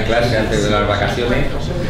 clase antes de las vacaciones,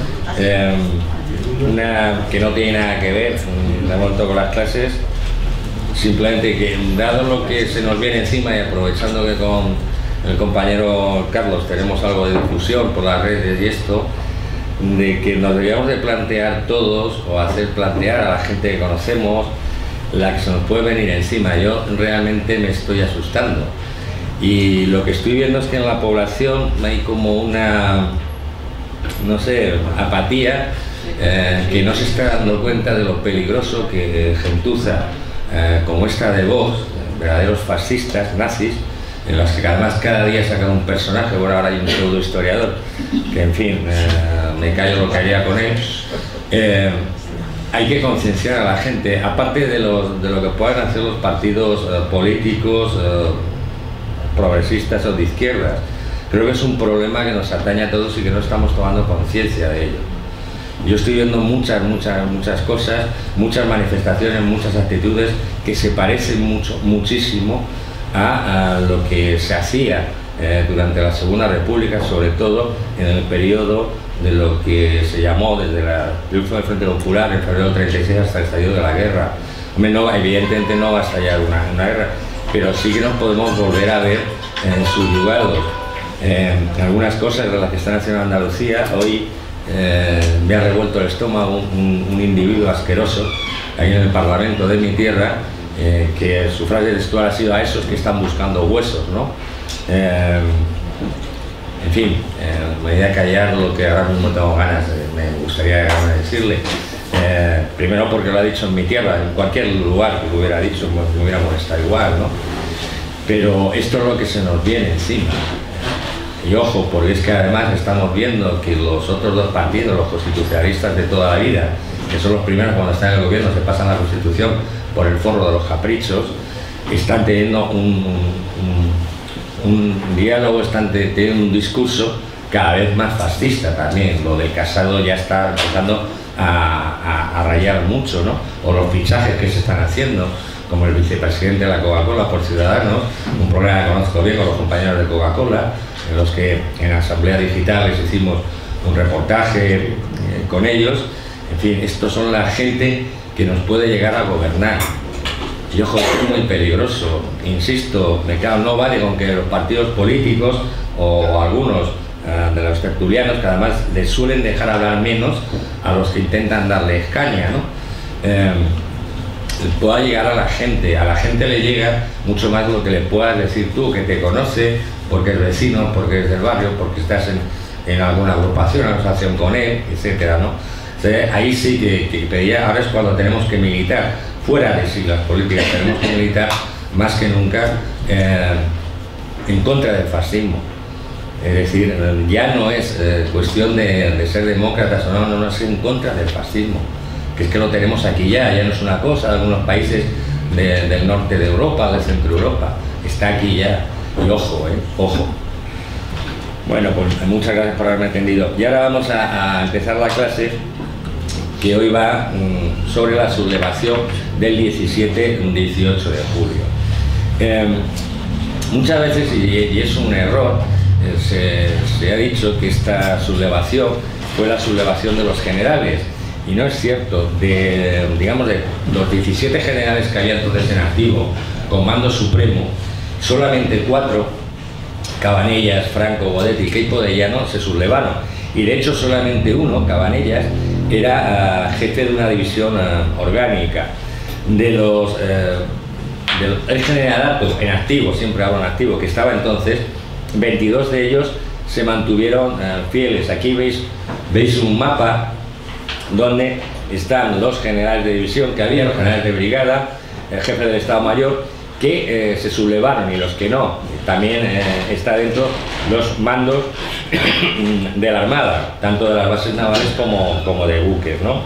una que no tiene nada que ver de momento con las clases, simplemente que dado lo que se nos viene encima y aprovechando que con el compañero Carlos tenemos algo de difusión por las redes y esto, de que nos deberíamos de plantear todos o hacer plantear a la gente que conocemos la que se nos puede venir encima. Yo realmente me estoy asustando y lo que estoy viendo es que en la población hay como una, no sé, apatía, que no se está dando cuenta de lo peligroso que gentuza como esta de Vox, verdaderos fascistas, nazis, en las que además cada día sacan un personaje. Bueno, ahora hay un pseudo historiador que, en fin, me callo lo que haría con él. Hay que concienciar a la gente, aparte de lo que puedan hacer los partidos políticos progresistas o de izquierdas. Creo que es un problema que nos atañe a todos y que no estamos tomando conciencia de ello. Yo estoy viendo muchas cosas, muchas manifestaciones, muchas actitudes que se parecen muchísimo a lo que se hacía durante la Segunda República, sobre todo en el periodo de lo que se llamó desde el triunfo del Frente Popular en febrero del 36 hasta el estallido de la guerra. Hombre, no, evidentemente no va a estallar una guerra, pero sí que nos podemos volver a ver subyugados. Algunas cosas de las que están haciendo en Andalucía, hoy me ha revuelto el estómago un individuo asqueroso ahí en el Parlamento de mi tierra, que su frase textual ha sido: a esos que están buscando huesos, ¿no? En fin, me voy a callar lo que ahora mismo tengo ganas, me gustaría decirle. Primero porque lo ha dicho en mi tierra, en cualquier lugar que lo hubiera dicho me hubiera molestado igual, ¿no? Pero esto es lo que se nos viene encima. Y ojo, porque es que además estamos viendo que los otros dos partidos, los constitucionalistas de toda la vida, que son los primeros cuando están en el gobierno, se pasan la Constitución por el forro de los caprichos, están teniendo un diálogo, están teniendo un discurso cada vez más fascista también. Lo de Casado ya está empezando a rayar mucho, ¿no? O los fichajes que se están haciendo, como el vicepresidente de la Coca-Cola por Ciudadanos, un problema que conozco bien con los compañeros de Coca-Cola, en los que en la Asamblea Digital les hicimos un reportaje con ellos. En fin, estos son la gente que nos puede llegar a gobernar. Y ojo, es muy peligroso, insisto, no vale con que los partidos políticos o algunos de los tertulianos, que además les suelen dejar hablar menos a los que intentan darle escaña, ¿no? Pueda llegar a la gente le llega mucho más de lo que le puedas decir tú, que te conoce, porque es vecino, porque es del barrio, porque estás en alguna agrupación, en asociación con él, etcétera, ¿no? Entonces, ahí sí que pedía, ahora es cuando tenemos que militar, fuera de siglas políticas, tenemos que militar más que nunca en contra del fascismo. Es decir, ya no es cuestión de ser demócratas o no, es en contra del fascismo, que es que lo tenemos aquí ya no es una cosa de algunos países del norte de Europa, del centro de Europa, está aquí ya, y ojo, ojo. Bueno, pues muchas gracias por haberme atendido. Y ahora vamos a empezar la clase, que hoy va sobre la sublevación del 17-18 de julio. Muchas veces, y es un error, se ha dicho que esta sublevación fue la sublevación de los generales, y no es cierto. Digamos, de los 17 generales que había entonces en activo con mando supremo, solamente 4, Cabanellas, Franco, Bodet y Queipo de Llano, se sublevaron, y de hecho solamente uno, Cabanellas, era jefe de una división orgánica. El generalato en activo, siempre hablo en activo, que estaba entonces, 22 de ellos se mantuvieron fieles. Aquí veis un mapa donde están los generales de división que había, los generales de brigada, el jefe del Estado Mayor, que se sublevaron, y los que no. También está dentro los mandos de la Armada, tanto de las bases navales como de buques, ¿no?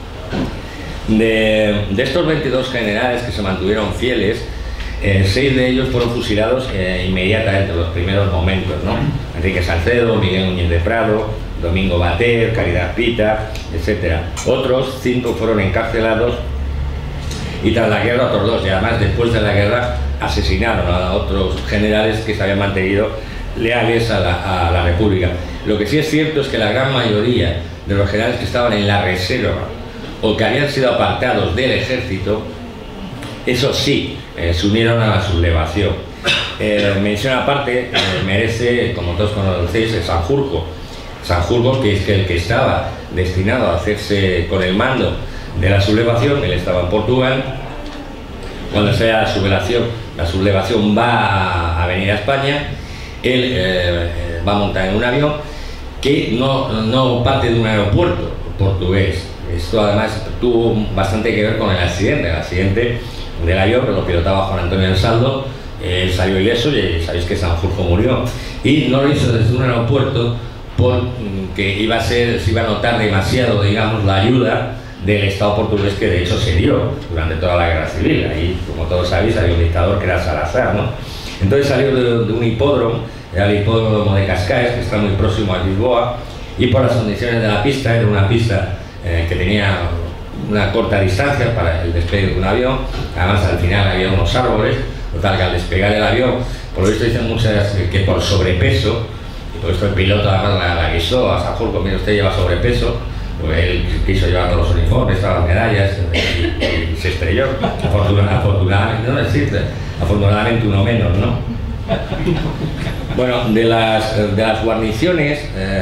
De estos 22 generales que se mantuvieron fieles, 6 de ellos fueron fusilados inmediatamente en los primeros momentos, ¿no? Enrique Salcedo, Miguel Núñez de Prado, Domingo Bater, Caridad Pita, etc. Otros 5 fueron encarcelados, y tras la guerra otros 2, y además después de la guerra asesinaron a otros generales que se habían mantenido leales a la República. Lo que sí es cierto es que la gran mayoría de los generales que estaban en la reserva o que habían sido apartados del ejército, eso sí, se unieron a la sublevación. Mención aparte merece, como todos conocéis, Sanjurjo. Sanjurjo, que es el que estaba destinado a hacerse con el mando de la sublevación. Él estaba en Portugal. Cuando sea la sublevación va a venir a España. Él va a montar en un avión que no parte de un aeropuerto portugués. Esto además tuvo bastante que ver con el accidente del avión, que lo pilotaba Juan Antonio del Saldo. Él salió ileso y sabéis que Sanjurjo murió. Y no lo hizo desde un aeropuerto porque se iba a notar demasiado, digamos, la ayuda del Estado portugués, que de hecho se dio durante toda la guerra civil. Ahí, como todos sabéis, había un dictador que era Salazar, ¿no? Entonces salió de un hipódromo, era el hipódromo de Cascais, que está muy próximo a Lisboa, y por las condiciones de la pista, era una pista que tenía una corta distancia para el despegue de un avión. Además, al final había unos árboles, total que al despegar el avión, por lo visto dicen muchas que por sobrepeso, y por esto el piloto además la avisó a Sanjurjo: mire, usted lleva sobrepeso, porque él quiso llevar todos los uniformes, todas las medallas, y se estrelló. Afortunadamente, no existe, afortunadamente uno menos, ¿no? Bueno, de las guarniciones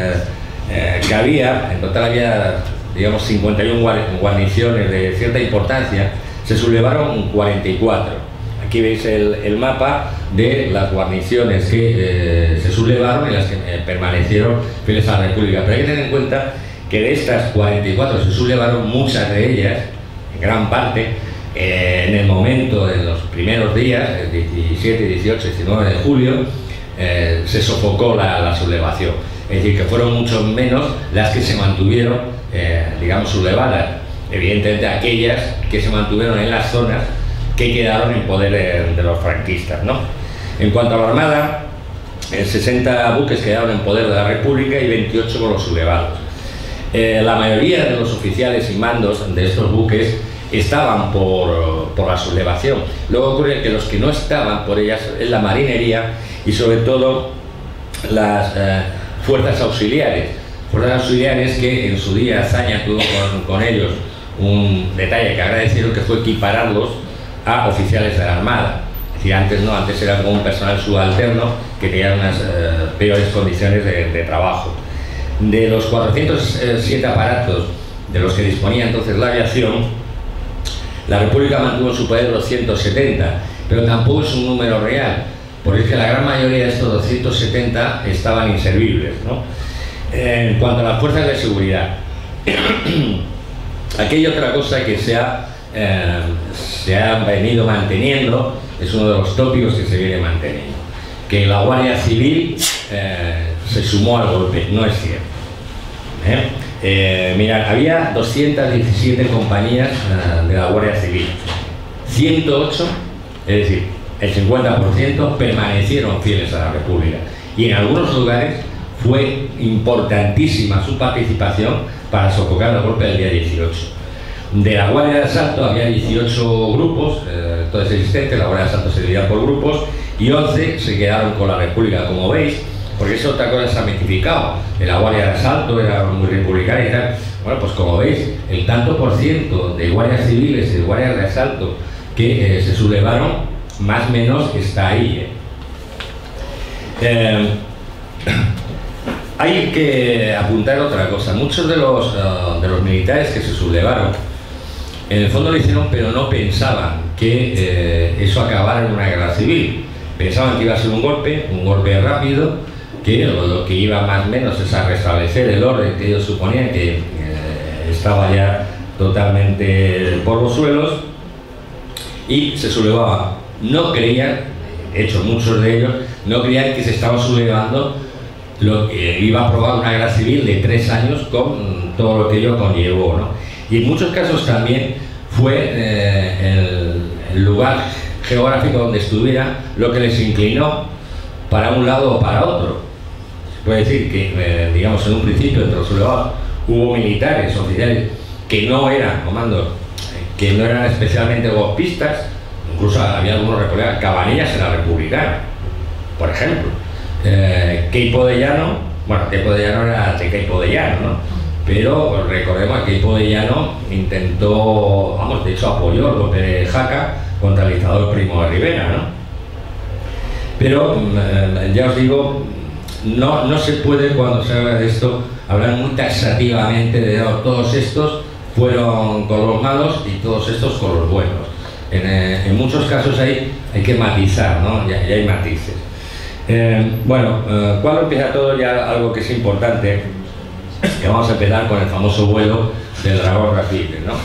que había, en total había, digamos, 51 guarniciones de cierta importancia. Se sublevaron 44. Aquí veis el mapa de las guarniciones que se sublevaron y las que permanecieron fieles a la República. Pero hay que tener en cuenta que de estas 44 se sublevaron, muchas de ellas, en gran parte, en el momento de los primeros días, el 17, 18, 19 de julio, se sofocó la sublevación. Es decir, que fueron mucho menos las que se mantuvieron, digamos, sublevadas. Evidentemente aquellas que se mantuvieron en las zonas que quedaron en poder de los franquistas, ¿no? En cuanto a la Armada, 60 buques quedaron en poder de la República y 28 con los sublevados. La mayoría de los oficiales y mandos de estos buques estaban por la sublevación. Luego ocurre que los que no estaban por ellas es la marinería y sobre todo las fuerzas auxiliares. Fuerzas auxiliares que en su día Azaña tuvo con ellos un detalle que agradecieron, que fue equipararlos a oficiales de la Armada. Es decir, antes no, antes era como un personal subalterno que tenía unas peores condiciones de trabajo. De los 407 aparatos de los que disponía entonces la aviación, la República mantuvo en su poder los 170, pero tampoco es un número real, porque es que la gran mayoría de estos 270 estaban inservibles, ¿no? En cuanto a las fuerzas de seguridad, aquí hay otra cosa que se ha venido manteniendo, es uno de los tópicos que se viene manteniendo, que la Guardia Civil se sumó al golpe. No es cierto. Mirad, había 217 compañías de la Guardia Civil, 108, es decir, el 50% permanecieron fieles a la República, y en algunos lugares fue importantísima su participación para sofocar el golpe del día 18. De la Guardia de Asalto había 18 grupos, todos existentes. La Guardia de Asalto se dividía por grupos y 11 se quedaron con la República, como veis, porque es otra cosa que se ha mitificado. La Guardia de Asalto era muy republicana y tal. Bueno, pues como veis, el tanto por ciento de guardias civiles y de guardias de asalto que se sublevaron, más o menos está ahí. Hay que apuntar otra cosa. Muchos de los militares que se sublevaron, en el fondo lo hicieron, pero no pensaban que eso acabara en una guerra civil. Pensaban que iba a ser un golpe rápido, que lo que iba más o menos es a restablecer el orden que ellos suponían que estaba ya totalmente por los suelos, y se sublevaban. No creían, de hecho muchos de ellos, no creían que se estaba sublevando lo que iba a provocar una guerra civil de 3 años con todo lo que ello conllevó, ¿no? Y en muchos casos también fue el lugar geográfico donde estuviera lo que les inclinó para un lado o para otro. Se puede decir que, digamos, en un principio entre los sublevados hubo militares, oficiales, que no eran comandos, que no eran especialmente golpistas. Incluso había algunos republicanos, Cabanillas era republicano, por ejemplo. Queipo de Llano Bueno, Queipo de Llano era de Queipo de Llano, ¿no? Pero recordemos que Queipo de Llano intentó, vamos, de hecho apoyó el golpe de Jaca contra el dictador Primo de Rivera, ¿no? Pero ya os digo, no se puede, cuando se habla de esto, hablar muy taxativamente de todos estos fueron con los malos y todos estos con los buenos. En muchos casos hay que matizar, ¿no? Ya hay matices. Cuando empieza todo, ya algo que es importante, que vamos a empezar con el famoso vuelo del dragón Rapides, ¿no?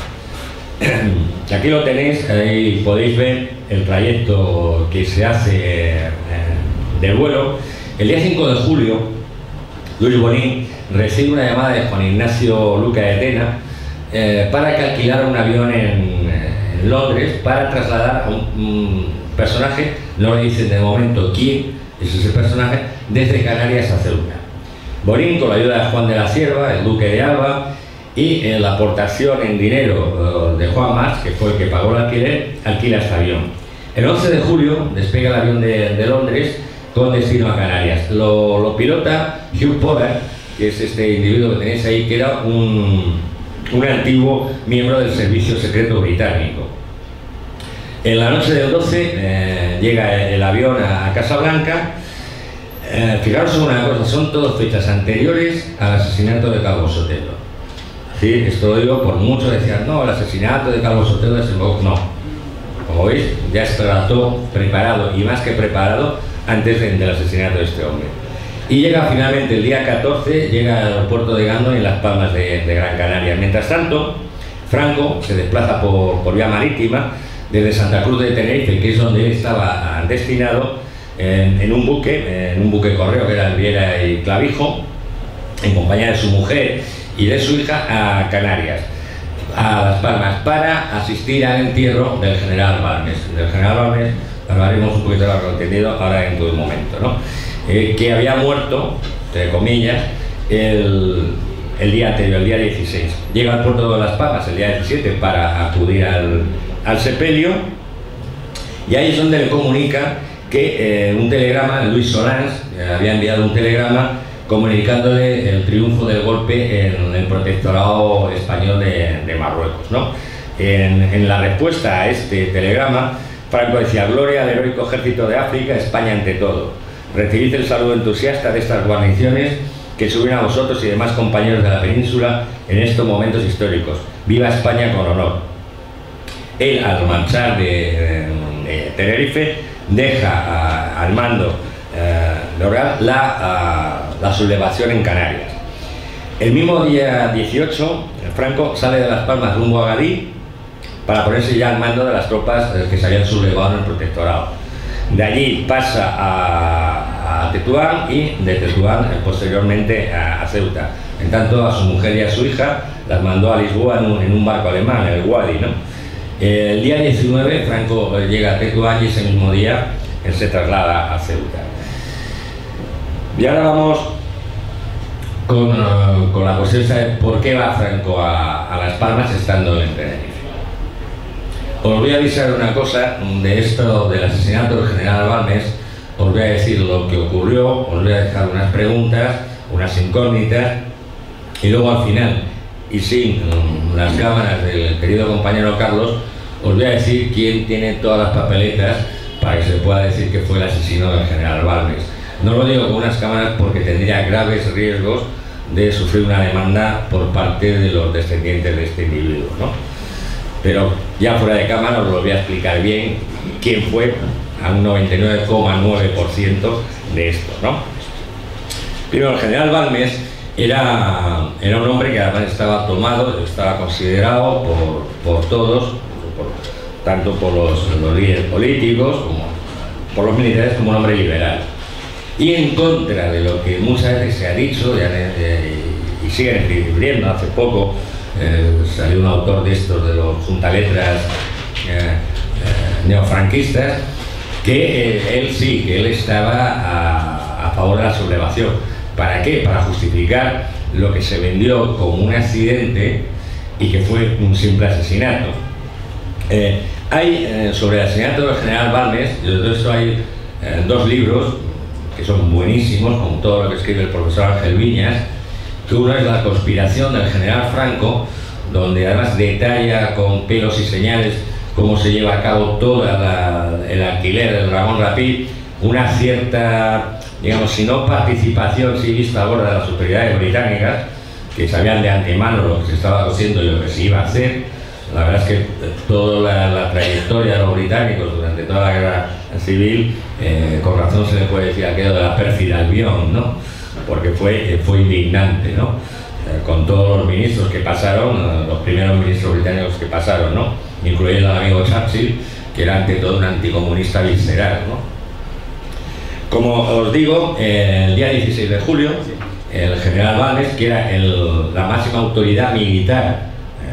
Aquí lo tenéis, ahí podéis ver el trayecto que se hace del vuelo. El día 5 de julio, Luis Bonín recibe una llamada de Juan Ignacio Luca de Tena para que alquilara un avión en Londres para trasladar a un personaje, no le dicen de momento quién es ese personaje, desde Canarias a Ceuta. Bonín, con la ayuda de Juan de la Cierva, el duque de Alba, y la aportación en dinero de Juan Mas, que fue el que pagó el alquiler, alquila este avión. El 11 de julio despega el avión de Londres con destino a Canarias. Lo pilota Hugh Potter, que es este individuo que tenéis ahí, que era un antiguo miembro del servicio secreto británico. En la noche del 12 llega el avión a Casablanca. Fijaros en una cosa, son todas fechas anteriores al asesinato de Calvo Sotelo. ¿Sí? Esto lo digo por muchos decían, no, el asesinato de Calvo Sotelo es el... No, como veis, ya se trató preparado, y más que preparado, antes del asesinato de este hombre. Y llega finalmente el día 14, llega al aeropuerto de Gando en Las Palmas de Gran Canaria. Mientras tanto, Franco se desplaza por vía marítima desde Santa Cruz de Tenerife, que es donde él estaba destinado, en un buque correo que era el Viera y Clavijo, en compañía de su mujer y de su hija, a Canarias, a Las Palmas, para asistir al entierro del general Balmes. Del general Balmes hablaremos un poquito largo entendido ahora en todo momento, ¿no? Que había muerto, entre comillas, el día anterior, el día 16. Llega al puerto de Las Palmas el día 17 para acudir al sepelio, y ahí es donde le comunica que un telegrama, Luis Solans había enviado un telegrama comunicándole el triunfo del golpe en el protectorado español de Marruecos, ¿no? En la respuesta a este telegrama, Franco decía: gloria al heroico ejército de África, España ante todo. Recibid el saludo entusiasta de estas guarniciones que se unen a vosotros y demás compañeros de la península en estos momentos históricos. Viva España con honor. Él, al marchar de Tenerife, deja al mando lograr la sublevación en Canarias. El mismo día 18, Franco sale de Las Palmas rumbo a Gadí para ponerse ya al mando de las tropas que se habían sublevado en el protectorado. De allí pasa a Tetuán, y de Tetuán posteriormente a Ceuta. En tanto, a su mujer y a su hija las mandó a Lisboa en un barco alemán, el Wadi, ¿no? El día 19 Franco llega a Tetuán, y ese mismo día él se traslada a Ceuta. Y ahora vamos con la cuestión de por qué va Franco a Las Palmas estando en Tenerife. Os voy a avisar una cosa de esto del asesinato del general Balmes. Os voy a decir lo que ocurrió, os voy a dejar unas preguntas, unas incógnitas, y luego al final, y sin las cámaras del querido compañero Carlos, os voy a decir quién tiene todas las papeletas para que se pueda decir que fue el asesino del general Balmes. No lo digo con unas cámaras porque tendría graves riesgos de sufrir una demanda por parte de los descendientes de este individuo, ¿no? Pero ya fuera de cámara os lo voy a explicar bien quién fue, a un 99,9% de esto, ¿no? Primero, el general Balmes era un hombre que además estaba tomado, estaba considerado por todos, tanto por los líderes políticos como por los militares, como un hombre liberal. Y en contra de lo que muchas veces se ha dicho y siguen escribiendo, hace poco salió un autor de estos, de los juntaletras neofranquistas, que él estaba a favor de la sublevación. ¿Para qué? Para justificar lo que se vendió como un accidente y que fue un simple asesinato. Hay sobre el asesinato del general Balmes, de todo esto hay dos libros que son buenísimos, como todo lo que escribe el profesor Ángel Viñas, que uno es La conspiración del general Franco, donde además detalla con pelos y señales cómo se lleva a cabo todo el alquiler del Ramón Rapid, una cierta, digamos, si no participación, sí vista a borda de las autoridades británicas, que sabían de antemano lo que se estaba haciendo y lo que se iba a hacer. La verdad es que toda la trayectoria de los británicos durante toda la guerra civil, con razón se le puede decir aquello de la pérfida Albión, ¿no? Porque fue indignante, ¿no? Con todos los ministros que pasaron, los primeros ministros británicos que pasaron, ¿no? Incluyendo al amigo Churchill, que era ante todo un anticomunista visceral, ¿no? Como os digo, el día 16 de julio, el general Balmes, que era la máxima autoridad militar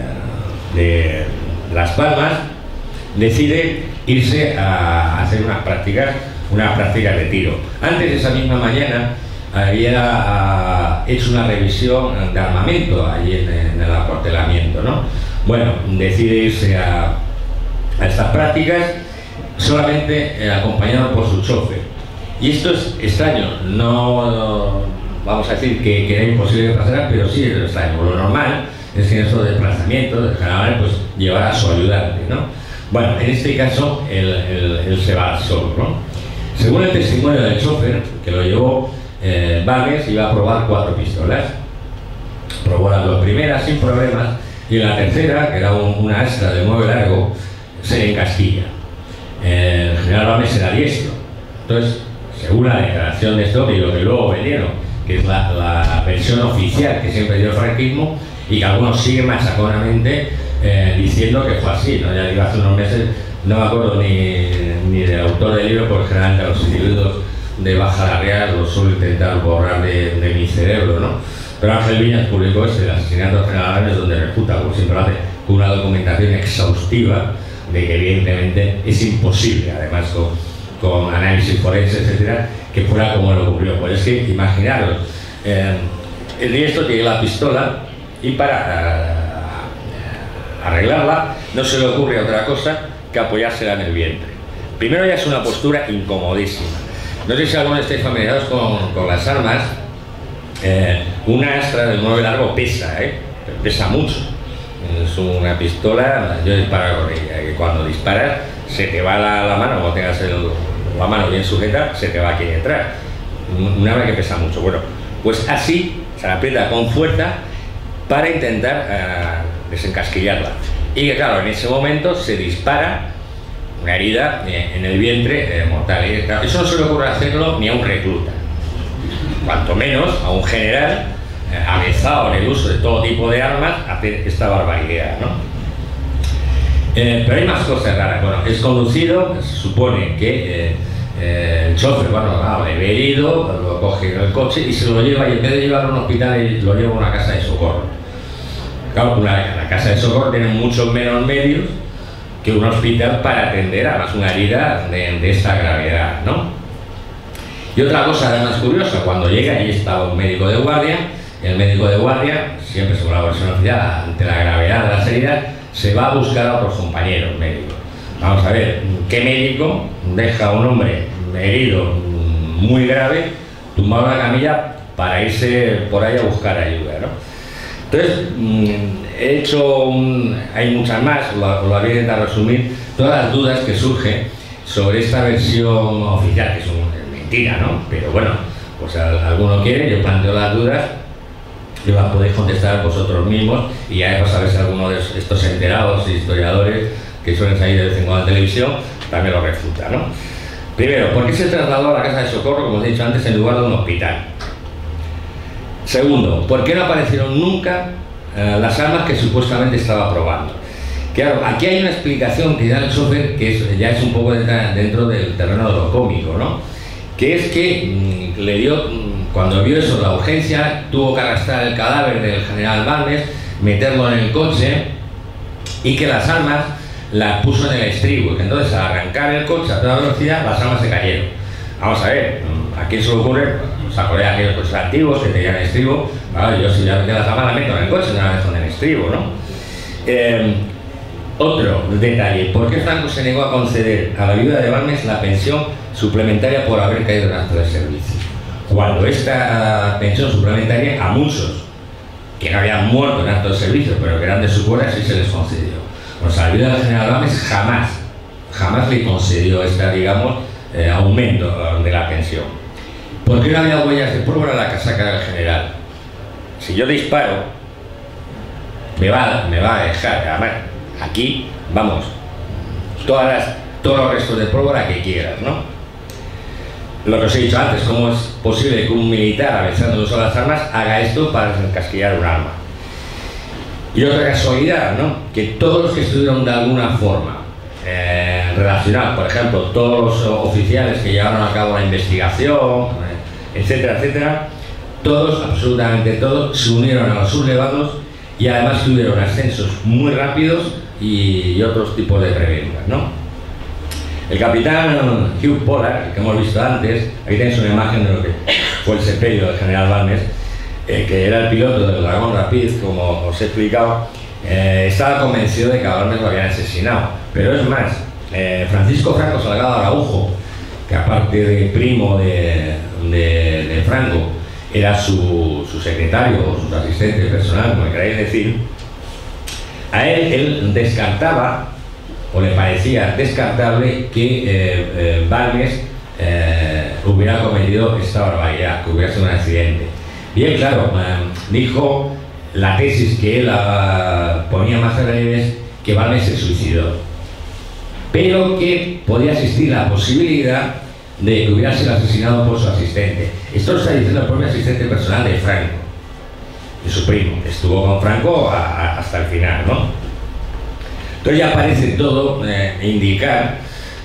de Las Palmas, decide irse a hacer unas prácticas de tiro. Antes, esa misma mañana, había hecho una revisión de armamento allí en el acuartelamiento, ¿no? Bueno, decide irse a estas prácticas solamente acompañado por su chofer. Y esto es extraño, no vamos a decir que era imposible que pasara, pero sí es extraño. Lo normal es que en esos desplazamientos, el general, pues llevara a su ayudante, ¿no? Bueno, en este caso, él se va solo, ¿no? Según el testimonio del chofer, que lo llevó, Balmes iba a probar 4 pistolas. Probó las 2 primeras sin problemas, y la tercera, que era una astra de muelle largo, se le encasquilla. El general Balmes era diestro. Entonces, según la declaración de esto y lo que luego vendieron, que es la versión oficial que siempre dio el franquismo, y que algunos siguen machaconamente diciendo que fue así, ¿no? Ya digo, hace unos meses, no me acuerdo ni del autor del libro, porque generalmente los individuos de baja la real lo suelo intentar borrar de mi cerebro, ¿no? Pero Ángel Viñas publicó el asesinato de general Balmes, donde refuta, como siempre hace, con una documentación exhaustiva de que evidentemente es imposible, además con análisis forense, etcétera, que fuera como le ocurrió. Pues es que, imaginaros, el diestro tiene la pistola y para arreglarla no se le ocurre otra cosa que apoyársela en el vientre. Primero, ya es una postura incomodísima. No sé si algunos estáis familiarizados con las armas. Una astra de muelle largo pesa, pero pesa mucho. Es una pistola, yo disparo con ella, que cuando disparas se te va la mano, como tengas la mano bien sujeta, se te va aquí detrás. Un arma que pesa mucho. Bueno, pues así se la aprieta con fuerza para intentar desencasquillarla. Y que claro, en ese momento se dispara una herida en el vientre mortal. Y claro, eso no se le ocurre hacerlo ni a un recluta, cuanto menos a un general avezado en el uso de todo tipo de armas, hacer esta barbaridad, ¿no? Pero hay más cosas raras. Bueno, es conducido, se supone que el chofer, bueno, le ve herido, lo coge en el coche y se lo lleva, y en vez de llevarlo a un hospital, lo lleva a una casa de socorro. Claro, la casa de socorro tiene muchos menos medios que un hospital para atender además una herida de esta gravedad, ¿no? Y otra cosa además curiosa, cuando llega, allí está un médico de guardia, y el médico de guardia, siempre según la versión oficial, ante la gravedad de las heridas, se va a buscar a otros compañeros médicos. Vamos a ver, ¿qué médico deja a un hombre herido muy grave tumbado en la camilla para irse por ahí a buscar ayuda, ¿no? Entonces, he hecho hay muchas más, lo voy a intentar resumir, todas las dudas que surgen sobre esta versión oficial, que es mentira, ¿no? Pero bueno, pues alguno quiere, yo planteo las dudas, y las podéis contestar vosotros mismos, y ya a saber si alguno de estos enterados historiadores que suelen salir de vez en cuando en televisión también lo refuta, ¿no? Primero, ¿por qué se trasladó a la casa de socorro, como os he dicho antes, en lugar de un hospital? Segundo, ¿por qué no aparecieron nunca las armas que supuestamente estaba probando? Claro, aquí hay una explicación que da el chofer que ya es un poco dentro del terreno de lo cómico, ¿no? Que es que le dio, cuando vio eso, la urgencia, tuvo que arrastrar el cadáver del general Balmes, meterlo en el coche, y que las armas las puso en el estribo, y que entonces al arrancar el coche a toda velocidad las armas se cayeron. Vamos a ver, ¿a quién se le ocurre? ¿Os acordáis de aquellos coches antiguos que tenían estribo? Claro, yo si ya las armas las meto en el coche, no las dejo en el estribo, ¿no? Otro detalle, ¿por qué Franco se negó a conceder a la viuda de Balmes la pensión suplementaria por haber caído en acto de servicio? Cuando esta pensión suplementaria a muchos que no habían muerto en acto de servicio, pero que eran de su cuerda, sí se les concedió. Pues a la viuda del general Balmes jamás le concedió este, digamos, aumento de la pensión. ¿Por qué no había huellas de pólvora en la casaca del general? Si yo disparo, me va a dejar, además, aquí, vamos, todos los restos de pólvora que quieras, ¿no? Lo que os he dicho antes, ¿cómo es posible que un militar, avesando el uso de las armas, haga esto para desencasquillar un arma? Y otra casualidad, ¿no? Que todos los que estuvieron de alguna forma relacionados, por ejemplo, todos los oficiales que llevaron a cabo la investigación, etcétera, etcétera, todos, absolutamente todos, se unieron a los sublevados y además tuvieron ascensos muy rápidos y otros tipos de prebendas, ¿no? El capitán Hugh Pollard, que hemos visto antes, aquí tenéis una imagen de lo que fue el sepelio del general Balmes, que era el piloto del Dragón Rapid, como os he explicado, estaba convencido de que a Balmes lo habían asesinado. Pero es más, Francisco Franco Salgado Araujo, que aparte de primo de Franco, era su secretario o su asistente personal, como queráis decir, a él descartaba, o le parecía descartable, que Balmes hubiera cometido esta barbaridad, que hubiera sido un accidente. Y él, claro, dijo la tesis que él ponía más en relieve es que Balmes se suicidó, pero que podía existir la posibilidad de que hubiera sido asesinado por su asistente. Esto lo está diciendo el propio asistente personal de Franco, de su primo, que estuvo con Franco hasta el final, ¿no? Entonces ya parece todo indicar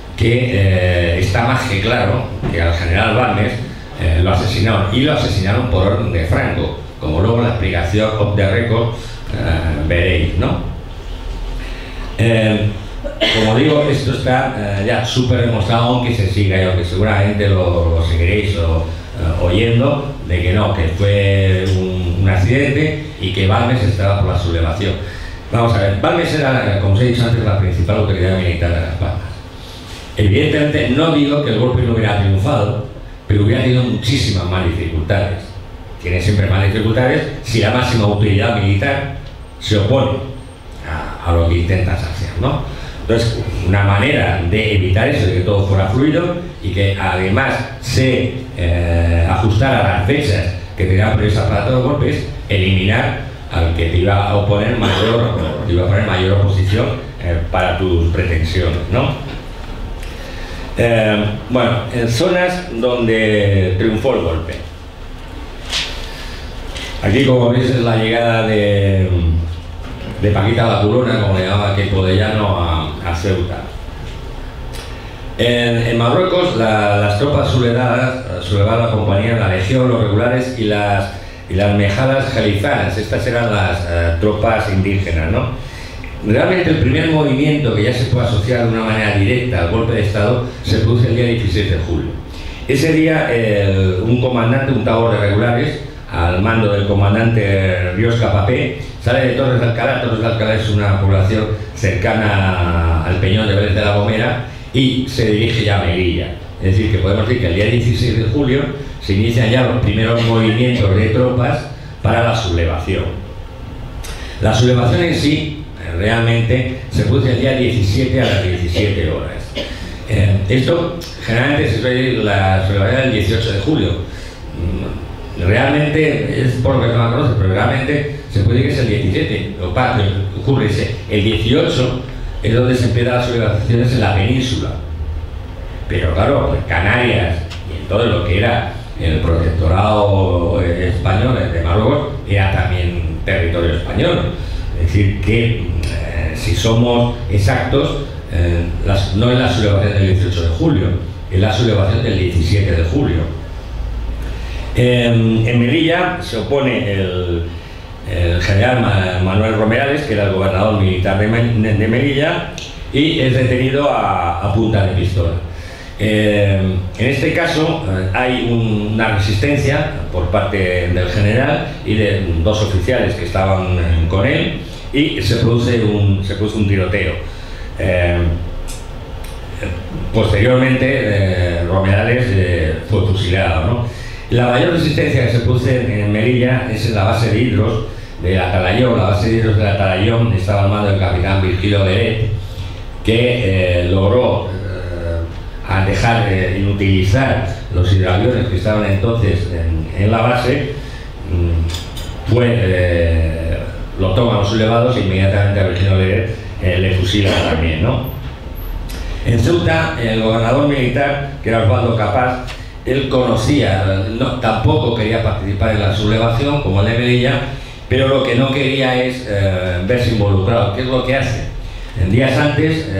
que está más que claro que al general Balmes lo asesinaron, y lo asesinaron por orden de Franco, como luego en la explicación off the record veréis, ¿no? Como digo, esto está ya súper demostrado, aunque se siga y aunque seguramente lo seguiréis oyendo, de que no, que fue un accidente y que Balmes estaba por la sublevación. Vamos a ver, Balmes era, como os he dicho antes, la principal autoridad militar de Las Palmas. Evidentemente no digo que el golpe no hubiera triunfado, pero hubiera tenido muchísimas más dificultades. Tiene siempre más dificultades si la máxima autoridad militar se opone a lo que intentas hacer, ¿no? Entonces, una manera de evitar eso, de que todo fuera fluido y que además se ajustara a las fechas que tenían previstas para todos los golpes, eliminar al que te iba a oponer mayor oposición para tus pretensiones, ¿no? Bueno, en zonas donde triunfó el golpe. Aquí, como veis, es la llegada de Paquita la Culona, como le llamaba Queipo de Llano, a Ceuta. En Marruecos, las tropas sublevadas acompañaban la legión, los regulares y las mejadas jalifanas. Estas eran las tropas indígenas, ¿no? Realmente el primer movimiento que ya se puede asociar de una manera directa al golpe de Estado se produce el día 16 de julio. Ese día un comandante, un tabor de regulares, al mando del comandante Ríos Capapé, sale de Torres de Alcalá. Torres de Alcalá es una población cercana al Peñón de Vélez de la Gomera y se dirige ya a Melilla. Es decir, que podemos decir que el día 16 de julio se inician ya los primeros movimientos de tropas para la sublevación. La sublevación en sí realmente se produce el día 17 a las 17 horas. Esto generalmente se suele decir la sublevación del 18 de julio. Realmente es por lo que no la conoce, pero realmente se puede decir que es el 17. Lo que ocurre es el 18 es donde se empiezan las sublevaciones en la península. Pero claro, en Canarias y en todo lo que era el protectorado español de Marruecos era también territorio español. Es decir, que si somos exactos, no es la sublevación del 18 de julio, es la sublevación del 17 de julio. En Melilla se opone el general Manuel Romerales, que era el gobernador militar de Melilla, y es detenido a punta de pistola. En este caso hay una resistencia por parte del general y de dos oficiales que estaban con él, y se produce un tiroteo. Posteriormente, Romedales fue fusilado, ¿no? La mayor resistencia que se produce en Melilla es en la base de hidros del Atalayón. La base de hidros del Atalayón estaba al mando del capitán Virgilio Beret, que logró dejar inutilizar los hidroaviones que estaban entonces en la base. Lo toman los sublevados e inmediatamente a Virgilio Beret le fusilan también, ¿no? En Ceuta, el gobernador militar, que era Osvaldo Capaz, él conocía, tampoco quería participar en la sublevación como el de Melilla, pero lo que no quería es verse involucrado. ¿Qué es lo que hace? En días antes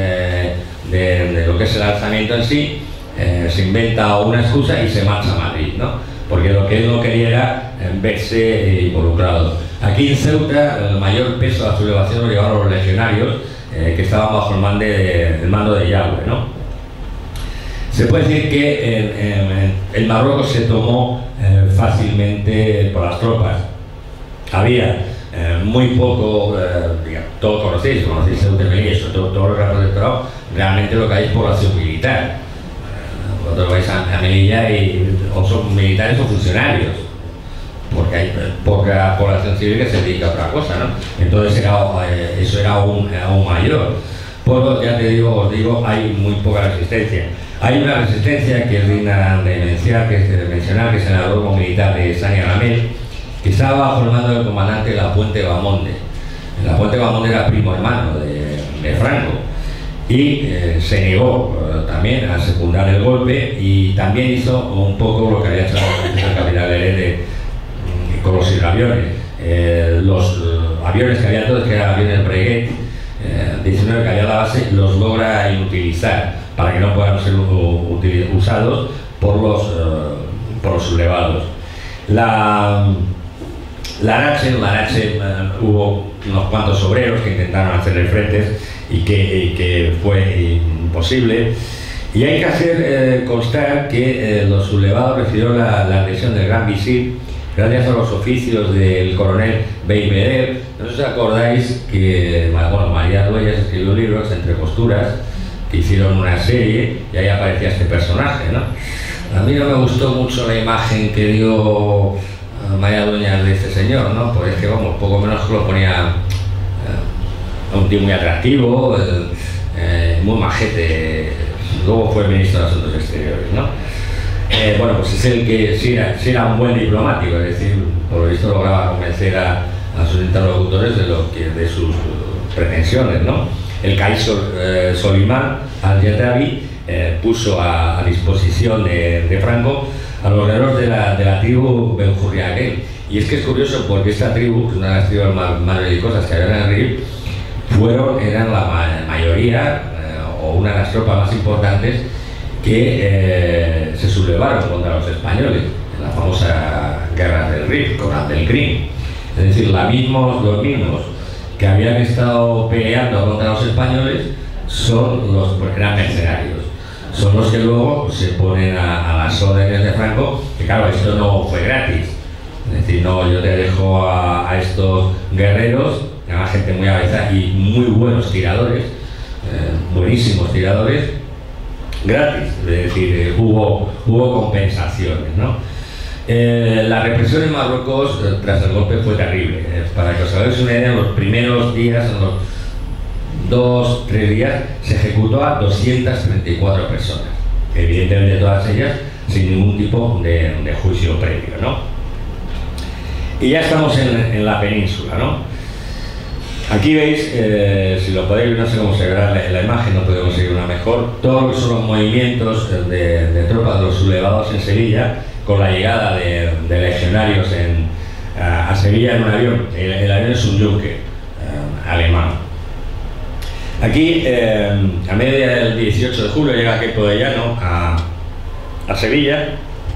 de lo que es el alzamiento en sí, se inventa una excusa y se marcha a Madrid, ¿no? Porque lo que él no quería era verse involucrado. Aquí en Ceuta, el mayor peso de la sublevación lo llevaron los legionarios, que estaban bajo el mando de Yagüe, ¿no? Se puede decir que el Marruecos se tomó fácilmente por las tropas. Había muy poco, todos conocéis Ceuta y Melilla, sobre todo los grandes protectorados, realmente lo que hay es población militar. Vosotros vais a Melilla y o son militares o funcionarios, porque hay poca población civil que se dedica a otra cosa, ¿no? Entonces eso era aún mayor. Por lo que ya os digo, hay muy poca resistencia. Hay una resistencia que es digna de mencionar, que es el aeródromo militar de San Aramel, que estaba bajo el mando del comandante de la Puente Bamonde. La Puente Bamonde era primo hermano de Franco y se negó también a secundar el golpe, y también hizo un poco lo que había hecho el capitán Beret con los hidroaviones. Los aviones que había todos, que eran aviones Breguet, 19 que había en la base, los logra inutilizar para que no puedan ser usados por los sublevados. La Arache hubo unos cuantos obreros que intentaron hacerle frentes y que fue imposible. Y hay que hacer constar que los sublevados recibieron la adhesión del Gran Visir gracias a los oficios del coronel Beibeder. No sé si os acordáis que María Dueñas escribió libros, Entre Costuras, que hicieron una serie y ahí aparecía este personaje, ¿no? A mí no me gustó mucho la imagen que dio María Dueñas de este señor, ¿no? Pues es que, vamos, poco menos que lo ponía un tío muy atractivo, muy majete. Luego fue ministro de Asuntos Exteriores, ¿no? Bueno, pues es el que sí era un buen diplomático, es decir, por lo visto lograba convencer a sus interlocutores de sus pretensiones, ¿no? El Kaiser Solimán al-Yatabi puso a disposición de Franco a los guerreros de la tribu Benjurriaguel. Y es que es curioso porque esta tribu, que es una de las tribus más belicosas que había en el Rif, eran la mayoría, o una de las tropas más importantes que se sublevaron contra los españoles en la famosa guerra del Rif, con Abdelkrim. Es decir, los mismos que habían estado peleando contra los españoles son porque eran mercenarios. Son los que luego se ponen a las órdenes de Franco, que claro, esto no fue gratis. Es decir, no, yo te dejo a estos guerreros, a gente muy avanzada y muy buenos tiradores, buenísimos tiradores, gratis. Es decir, hubo compensaciones, ¿no? La represión en Marruecos tras el golpe fue terrible. Para que os hagáis una idea, en los primeros días, en los 2-3 días, se ejecutó a 234 personas, evidentemente todas ellas sin ningún tipo de juicio previo, ¿no? Y ya estamos en la península, ¿no? Aquí veis, si lo podéis, no sé cómo se verá en la imagen, no podemos seguir una mejor, todos lo que son los movimientos de tropas de los sublevados en Sevilla, con la llegada de legionarios a Sevilla en un avión. El avión es un Junker alemán. Aquí, a media del 18 de julio, llega Queipo de Llano a Sevilla,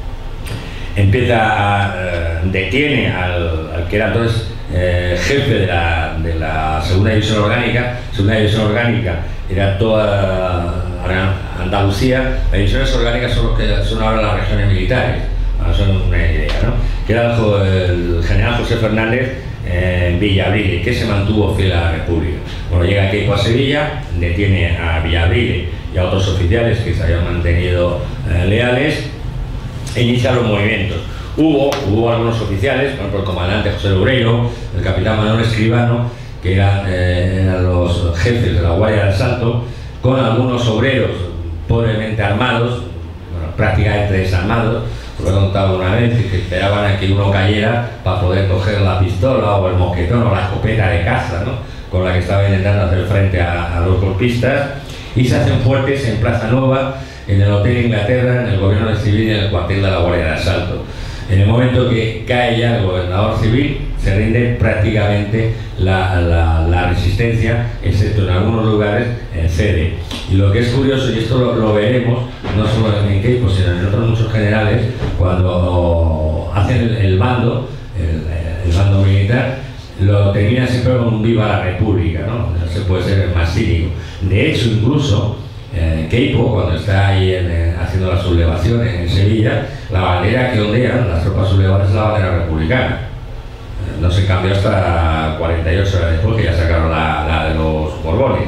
detiene al que era entonces jefe de la segunda división orgánica. Segunda división orgánica era toda Andalucía. Las divisiones orgánicas son los que son ahora las regiones militares, son una idea, ¿no? Que era el general José Fernández, en Villavrile, que se mantuvo fiel a la República. Bueno, llega Queipo a Sevilla, detiene a Villavrile y a otros oficiales que se habían mantenido leales e inicia los movimientos. Hubo algunos oficiales, por ejemplo el comandante José Loureiro, el capitán Manuel Escribano, que eran los jefes de la Guardia del Asalto, con algunos obreros pobremente armados, bueno, prácticamente desarmados. Lo he contado una vez, que esperaban a que uno cayera para poder coger la pistola o el mosquetón o la escopeta de caza, ¿no?, con la que estaba intentando hacer frente a los golpistas, y se hacen fuertes en Plaza Nueva, en el Hotel Inglaterra, en el gobierno de civil y en el cuartel de la Guardia de Asalto. En el momento que cae ya el gobernador civil, se rinde prácticamente la resistencia, excepto en algunos lugares cede. Y lo que es curioso, y esto lo veremos, no solo en Queipo, sino en otros muchos generales, cuando hacen el bando militar, lo termina siempre con un viva la República, ¿no? No se puede ser más cínico. De hecho, incluso Queipo, cuando está ahí haciendo la sublevación en Sevilla, la bandera que ondean las tropas sublevadas es la bandera republicana. No se cambió hasta 48 horas después, que ya sacaron la de los Borbones.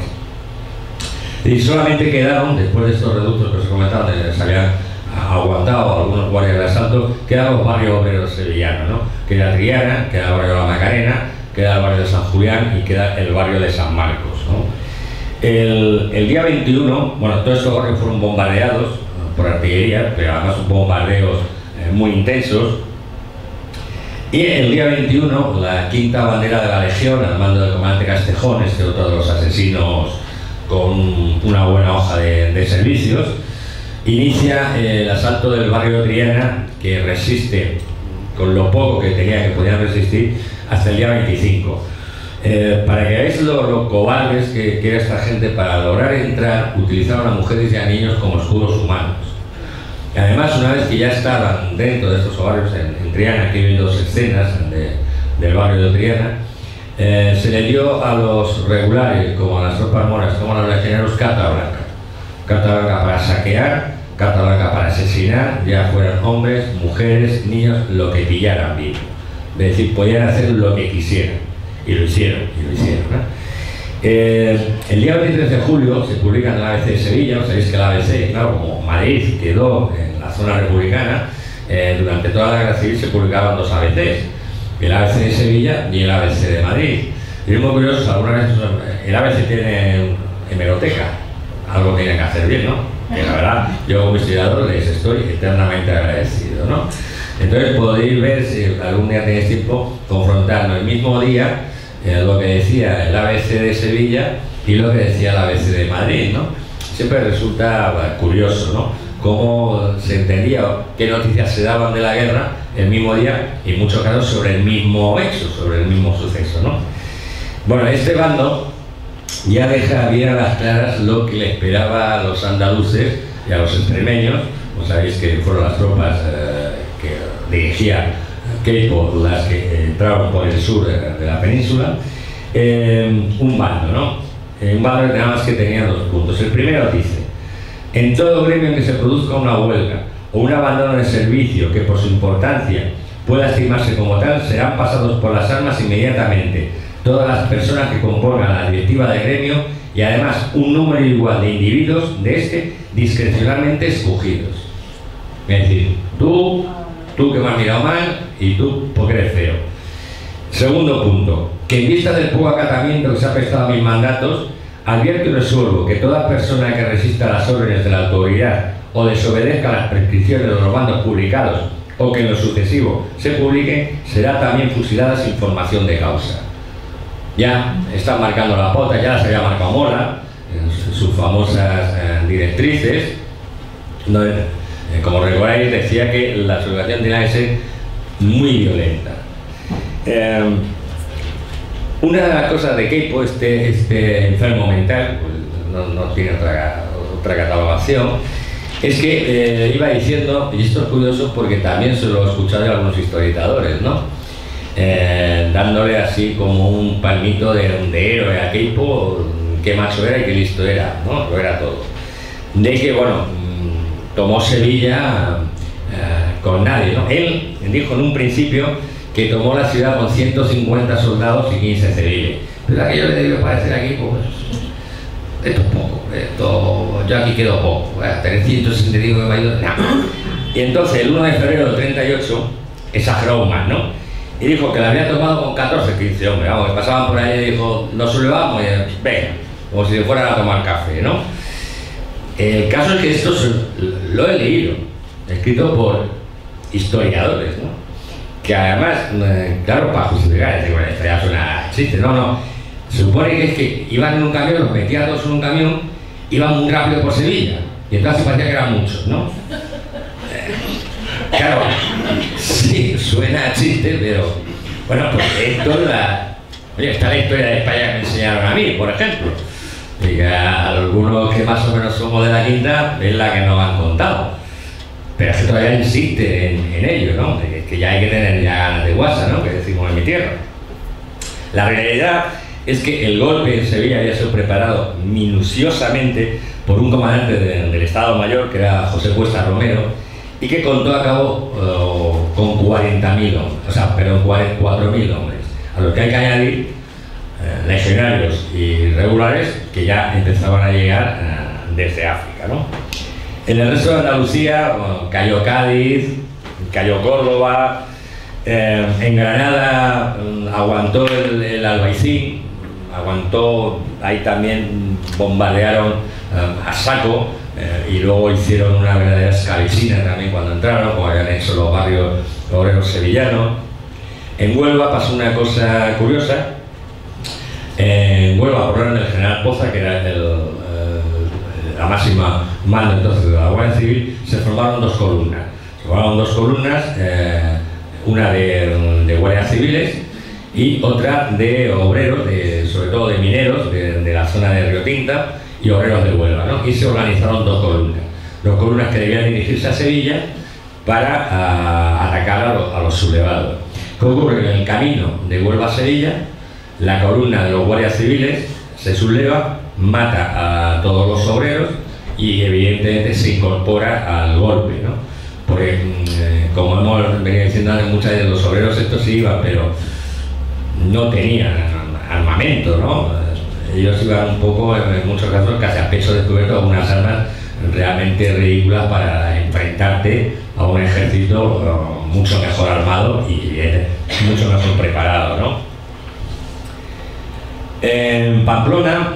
Y solamente quedaron, después de estos reductos que os he comentado, donde se habían aguantado algunos guardias de asalto, quedan los barrios obreros sevillanos, ¿no? Queda Triana, queda el barrio de la Macarena, queda el barrio de San Julián y queda el barrio de San Marcos, ¿no? El día 21, bueno, todos estos barrios fueron bombardeados por artillería, pero además bombardeos muy intensos. Y el día 21, la quinta bandera de la Legión, al mando del comandante Castejón, otro de los asesinos con una buena hoja de servicios, inicia el asalto del barrio de Triana, que resiste con lo poco que podían resistir hasta el día 25. Para que veáis lo cobardes que era esta gente, para lograr entrar, utilizaron a mujeres y a niños como escudos humanos. Y además, una vez que ya estaban dentro de estos barrios, en Triana, aquí hay dos escenas del barrio de Triana, se le dio a los regulares, como a las tropas moras, como a los legionarios, carta blanca. Carta blanca para saquear, carta blanca para asesinar, ya fueran hombres, mujeres, niños, lo que pillaran vivo. Es decir, podían hacer lo que quisieran. Y lo hicieron, ¿no? El día 23 de julio se publica en el ABC de Sevilla. Sabéis que el ABC, claro, como Madrid quedó en la zona republicana, durante toda la guerra civil se publicaban dos ABCs, el ABC de Sevilla y el ABC de Madrid. Y es muy curioso, alguna vez el ABC tiene hemeroteca, algo tienen que hacer bien, ¿no? Que la verdad, yo como historiador les estoy eternamente agradecido, ¿no? Entonces podéis ver, si algún día tenéis tiempo, confrontarlo el mismo día, lo que decía el ABC de Sevilla y lo que decía el ABC de Madrid, ¿no? Siempre resulta curioso, ¿no?, cómo se entendía qué noticias se daban de la guerra el mismo día y en muchos casos sobre el mismo hecho, sobre el mismo suceso, ¿no? Bueno, este bando ya deja bien a las claras lo que le esperaba a los andaluces y a los extremeños. Pues sabéis que fueron las tropas que dirigía Queipo las que entraron por el sur de la península. Un bando, ¿no? Un bando que nada más que tenía dos puntos. El primero dice: en todo gremio en que se produzca una huelga o un abandono de servicio que por su importancia pueda estimarse como tal, serán pasados por las armas inmediatamente todas las personas que compongan la directiva del gremio y además un número igual de individuos de este discrecionalmente escogidos. Es decir, tú que me has mirado mal y tú porque eres feo. Segundo punto, que en vista del poco acatamiento que se ha prestado a mis mandatos, advierto y resuelvo que toda persona que resista las órdenes de la autoridad o desobedezca las prescripciones de los bandos publicados o que en lo sucesivo se publiquen, será también fusilada sin formación de causa. Ya están marcando la pauta, ya se había marcado Mola en sus famosas directrices. Como recordáis, decía que la sublevación tenía que ser muy violenta. Una de las cosas de Queipo, este enfermo mental, pues no tiene otra catalogación, es que iba diciendo, y esto es curioso porque también se lo he escuchado de algunos historiadores, ¿no? Dándole así como un palmito de héroe a Queipo, qué macho era y qué listo era, ¿no? Lo era todo. De que, bueno, tomó Sevilla con nadie, ¿no? Él dijo en un principio que tomó la ciudad con 150 soldados y 15 civiles. Pero aquello le debió parecer aquí, pues, esto es poco, yo aquí quedo poco, tener 165 de mayo, nada. Y entonces el 1 de febrero del 38 exageró más, ¿no? Y dijo que la había tomado con 14, 15 hombres, vamos, que pasaban por ahí y dijo, nos sublevamos y venga, como si fueran a tomar café, ¿no? El caso es que esto lo he leído, escrito por historiadores, ¿no? Que además, claro, para justificar, decir, bueno, esto ya suena chiste, no, se supone que es que iban en un camión, los metían todos en un camión, iban muy rápido por Sevilla, y entonces parecía que eran muchos, ¿no? Claro, sí, suena a chiste, pero bueno, pues esto es oye, está la historia de España que me enseñaron a mí, por ejemplo. Y que a algunos que más o menos somos de la quinta es la que nos han contado. Pero es que todavía insiste en ello, ¿no? Que ya hay que tener ya ganas de guasa, ¿no? Que decimos en mi tierra. La realidad es que el golpe en Sevilla había sido preparado minuciosamente por un comandante del Estado Mayor, que era José Cuesta Romero, y que contó a cabo con 40.000 hombres, o sea, pero 4.000 hombres, a los que hay que añadir legionarios y regulares que ya empezaban a llegar desde África, ¿no? En el resto de Andalucía, bueno, cayó Cádiz, cayó Córdoba, en Granada aguantó el Albaicín, aguantó, ahí también bombardearon a saco, y luego hicieron una verdadera escabechina también cuando entraron, como habían hecho los barrios obreros sevillanos. En Huelva pasó una cosa curiosa. En Huelva, por orden del general Poza, que era la máxima mando entonces de la Guardia Civil, se formaron dos columnas. Se formaron dos columnas, una de guardias civiles y otra de obreros, sobre todo de mineros, de la zona de Río Tinta, y obreros de Huelva, ¿no? Y se organizaron dos columnas que debían dirigirse a Sevilla para atacar a los sublevados. ¿Qué ocurre? Que en el camino de Huelva a Sevilla, la columna de los guardias civiles se subleva, mata a todos los obreros y evidentemente se incorpora al golpe, ¿no? Porque, como hemos venido diciendo antes, muchos de los obreros estos sí iban, pero no tenían armamento, ¿no? Ellos iban un poco, en muchos casos, casi a pecho descubierto, con unas armas realmente ridículas para enfrentarte a un ejército mucho mejor armado y mucho mejor preparado, ¿no? En Pamplona,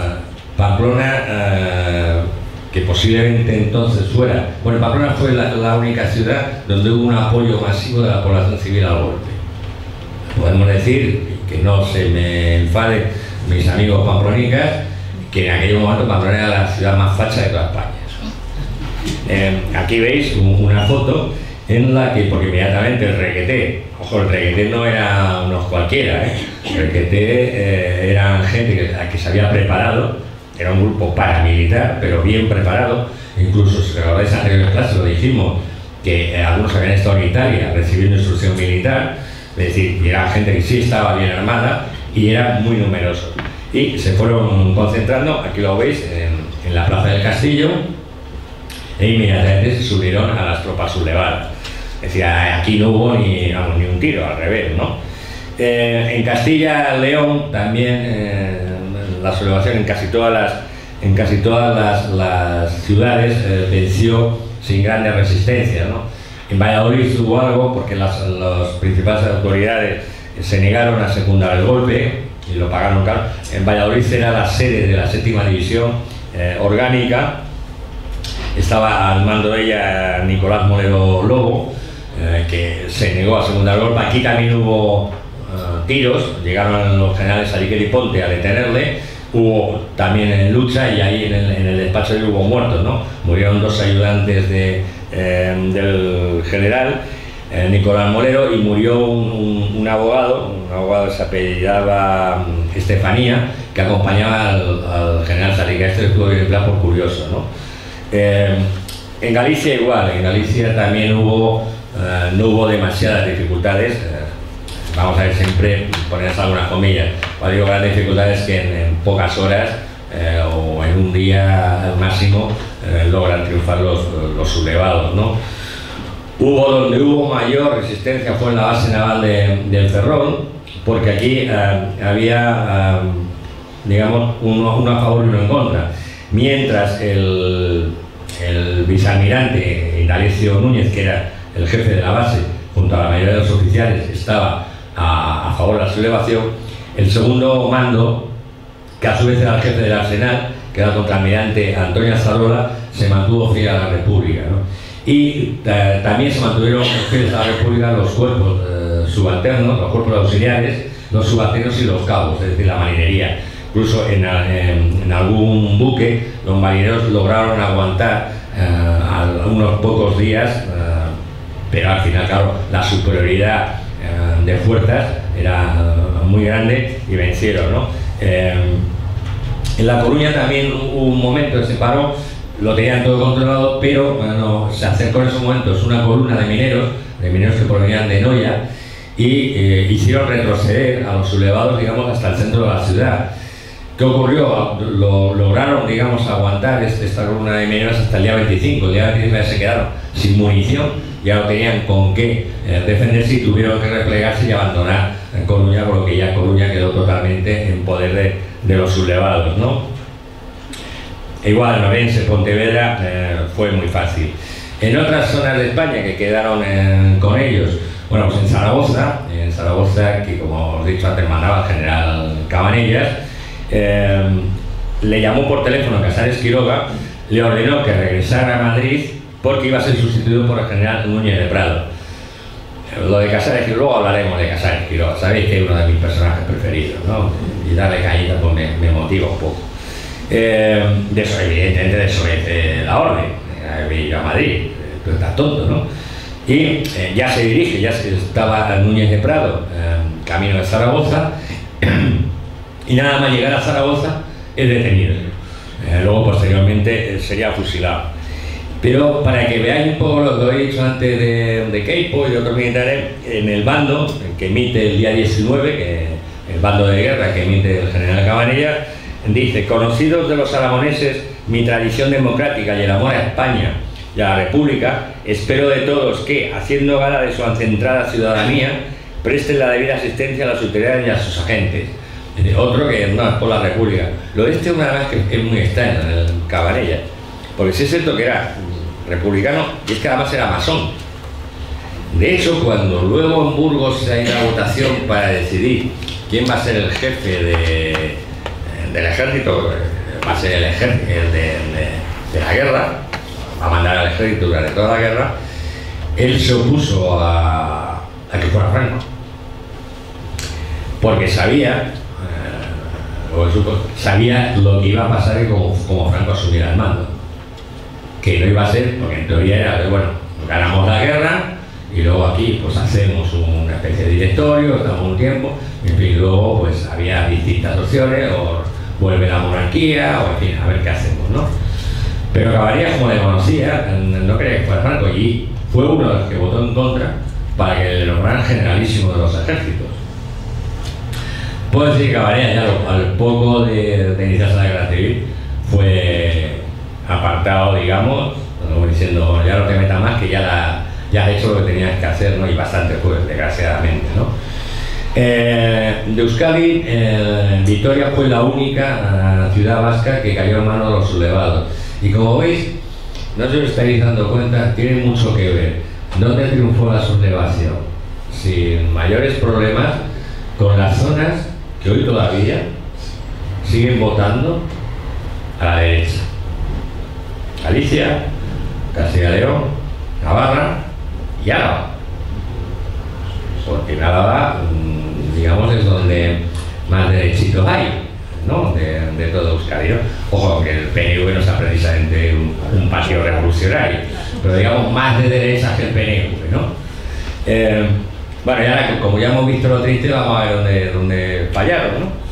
que posiblemente entonces fuera... Bueno, Pamplona fue la única ciudad donde hubo un apoyo masivo de la población civil al golpe. Podemos decir, que no se me enfade mis amigos pamplonicas, que en aquel momento Pamplona era la ciudad más facha de toda España. Aquí veis una foto en la que, porque inmediatamente el requeté, ojo, el requeté no era unos cualquiera, el requeté eran gente que se había preparado, era un grupo paramilitar, pero bien preparado. Incluso, si recordáis en anteriores clases, lo dijimos, que algunos habían estado en Italia recibiendo instrucción militar, es decir, era gente que sí estaba bien armada y eran muy numerosos. Y se fueron concentrando, aquí lo veis, en la plaza del Castillo, e inmediatamente se subieron a las tropas sublevadas. Es decir, aquí no hubo ni un tiro, al revés, ¿no? En Castilla León también la sublevación en casi todas las ciudades venció sin grandes resistencias, ¿no? En Valladolid hubo algo porque las principales autoridades se negaron a secundar el golpe y lo pagaron caro. En Valladolid era la sede de la 7ª división orgánica, estaba al mando de ella Nicolás Molero Lobo, que se negó a secundar el golpe. Aquí también hubo tiros, llegaron los generales Ariquer y Ponte a detenerle, hubo también lucha y ahí en el despacho hubo muertos, ¿no? Murieron 2 ayudantes del general Nicolás Molero, y murió un abogado que se apellidaba Estefanía, que acompañaba al general Salica. Este estuvo bien en plan por curioso, ¿no? En Galicia igual, en Galicia también no hubo demasiadas dificultades. Vamos a ver, siempre poner algunas comillas, cuando digo grandes dificultades, que en pocas horas o en un día al máximo logran triunfar los sublevados, ¿no? Donde hubo mayor resistencia fue en la base naval del Ferrol, porque aquí había, digamos, uno a favor y uno en contra. Mientras el vicealmirante Indalecio Núñez, que era el jefe de la base, junto a la mayoría de los oficiales, estaba a favor de la sublevación, el segundo mando, que a su vez era el jefe del arsenal, que era el contraalmirante Antonio Azzarola, se mantuvo fiel a la República, ¿no? Y también se mantuvieron fieles a la República los cuerpos subalternos, los cuerpos auxiliares, los subalternos y los cabos, es decir, la marinería. Incluso en algún buque los marineros lograron aguantar unos pocos días, pero al final, claro, la superioridad de fuerzas era muy grande y vencieron, ¿no? En La Coruña también hubo un momento de ese paro, lo tenían todo controlado, pero bueno, se acercó en esos momentos una columna de mineros que provenían de Noya, y hicieron retroceder a los sublevados, digamos, hasta el centro de la ciudad. ¿Qué ocurrió? Lograron, digamos, aguantar esta columna de mineros hasta el día 25. El día 25 se quedaron sin munición, ya no tenían con qué defenderse y tuvieron que replegarse y abandonar Coruña, por lo que ya Coruña quedó totalmente en poder de los sublevados, ¿no? Igual en Orense, Pontevedra, fue muy fácil. En otras zonas de España que quedaron con ellos, bueno, pues en Zaragoza, que como os he dicho antes mandaba el general Cabanellas, le llamó por teléfono a Casares Quiroga, le ordenó que regresara a Madrid porque iba a ser sustituido por el general Núñez de Prado. Lo de Casares Quiroga, luego hablaremos de Casares Quiroga, sabéis que es uno de mis personajes preferidos, ¿no? Y darle cañita pues me motiva un poco. Evidentemente desobedece la orden, ir a Madrid, tú estás tonto, ¿no? Y ya se dirige, ya estaba Núñez de Prado, camino de Zaragoza, y nada más llegar a Zaragoza es detenido. Luego posteriormente sería fusilado. Pero para que veáis un poco lo que he dicho antes de Queipo y de otros militares, en el bando que emite el día 19, el bando de guerra que emite el general Cabanellas, dice: conocidos de los aragoneses mi tradición democrática y el amor a España y a la República, espero de todos que, haciendo gala de su ancentrada ciudadanía, presten la debida asistencia a las autoridades y a sus agentes. Otro que no es por la República. Lo de este es una vez que es muy extraño, el Cabanellas, porque sí es cierto que era republicano y es que además era masón. De hecho, cuando luego en Burgos se ha ido a votación para decidir quién va a ser el jefe del ejército, va a ser el ejército de la guerra, va a mandar al ejército durante toda la guerra, él se opuso a que fuera Franco, porque sabía lo que iba a pasar como Franco asumiera el mando, que no iba a ser, porque en teoría era, bueno, ganamos la guerra y luego aquí pues hacemos una especie de directorio, estamos un tiempo, en fin, luego pues había distintas opciones, o vuelve la monarquía, o en fin, a ver qué hacemos, ¿no? Pero Cabanellas, como le conocía, no quería que fuera Franco, y fue uno de los que votó en contra para que le nombraran generalísimo de los ejércitos. Puedo decir que Cabanellas ya al poco de iniciarse la guerra civil fue apartado, digamos, como diciendo, ya no te metas más, que ya has hecho lo que tenías que hacer, ¿no? Y bastante fue, desgraciadamente, ¿no? De Euskadi, Vitoria fue la única ciudad vasca que cayó en manos de los sublevados. Y como veis, no se os estáis dando cuenta, tiene mucho que ver. ¿Dónde triunfó la sublevación? Sin mayores problemas, con las zonas que hoy todavía siguen votando a la derecha. Galicia, Castilla y León, Navarra y Álava. Porque en Álava, digamos, es donde más derechitos hay, ¿no? De todo Euskadi, ¿no? Ojo, que el PNV no sea precisamente un partido revolucionario, pero digamos más de derecha que el PNV, ¿no? Bueno, y ahora, como ya hemos visto lo triste, vamos a ver dónde fallaron, ¿no?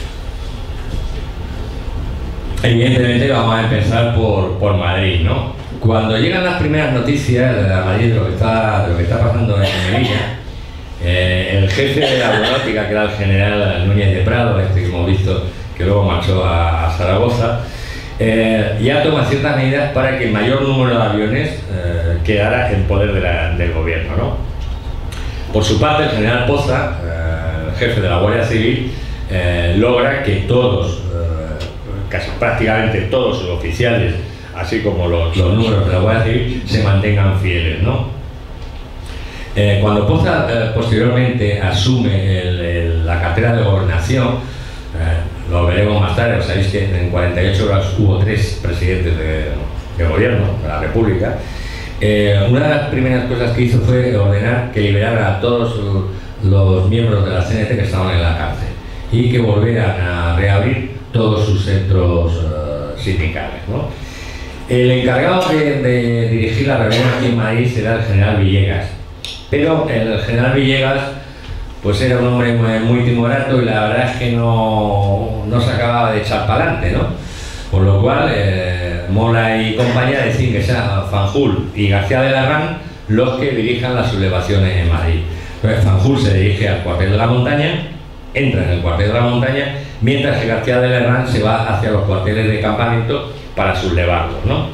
Evidentemente vamos a empezar por Madrid, ¿no? Cuando llegan las primeras noticias de Madrid de lo que está pasando en Melilla, el jefe de la aeronáutica, que era el general Núñez de Prado, que hemos visto que luego marchó a Zaragoza, ya toma ciertas medidas para que el mayor número de aviones quedara en poder del gobierno, ¿no? Por su parte, el general Poza, el jefe de la Guardia Civil, logra que todos, casi prácticamente todos los oficiales, así como los números de la Guardia Civil, se mantengan fieles, ¿no? Cuando Poza posteriormente asume la cartera de gobernación, lo veremos más tarde, sabéis que en 48 horas hubo 3 presidentes de gobierno de la República. Una de las primeras cosas que hizo fue ordenar que liberaran a todos los miembros de la CNT que estaban en la cárcel y que volvieran a reabrir todos sus centros sindicales, ¿no? El encargado de dirigir la rebelión aquí en Madrid era el general Villegas, pero el general Villegas pues era un hombre muy timorato y la verdad es que no se acababa de echar para adelante, ¿no? Por lo cual Mola y compañía deciden que sea Fanjul y García de Larrán los que dirijan las sublevaciones en Madrid. Entonces Fanjul se dirige al cuartel de la Montaña, entra en el cuartel de la Montaña, mientras que García de Larrán se va hacia los cuarteles de campamento para sublevarlos, ¿no?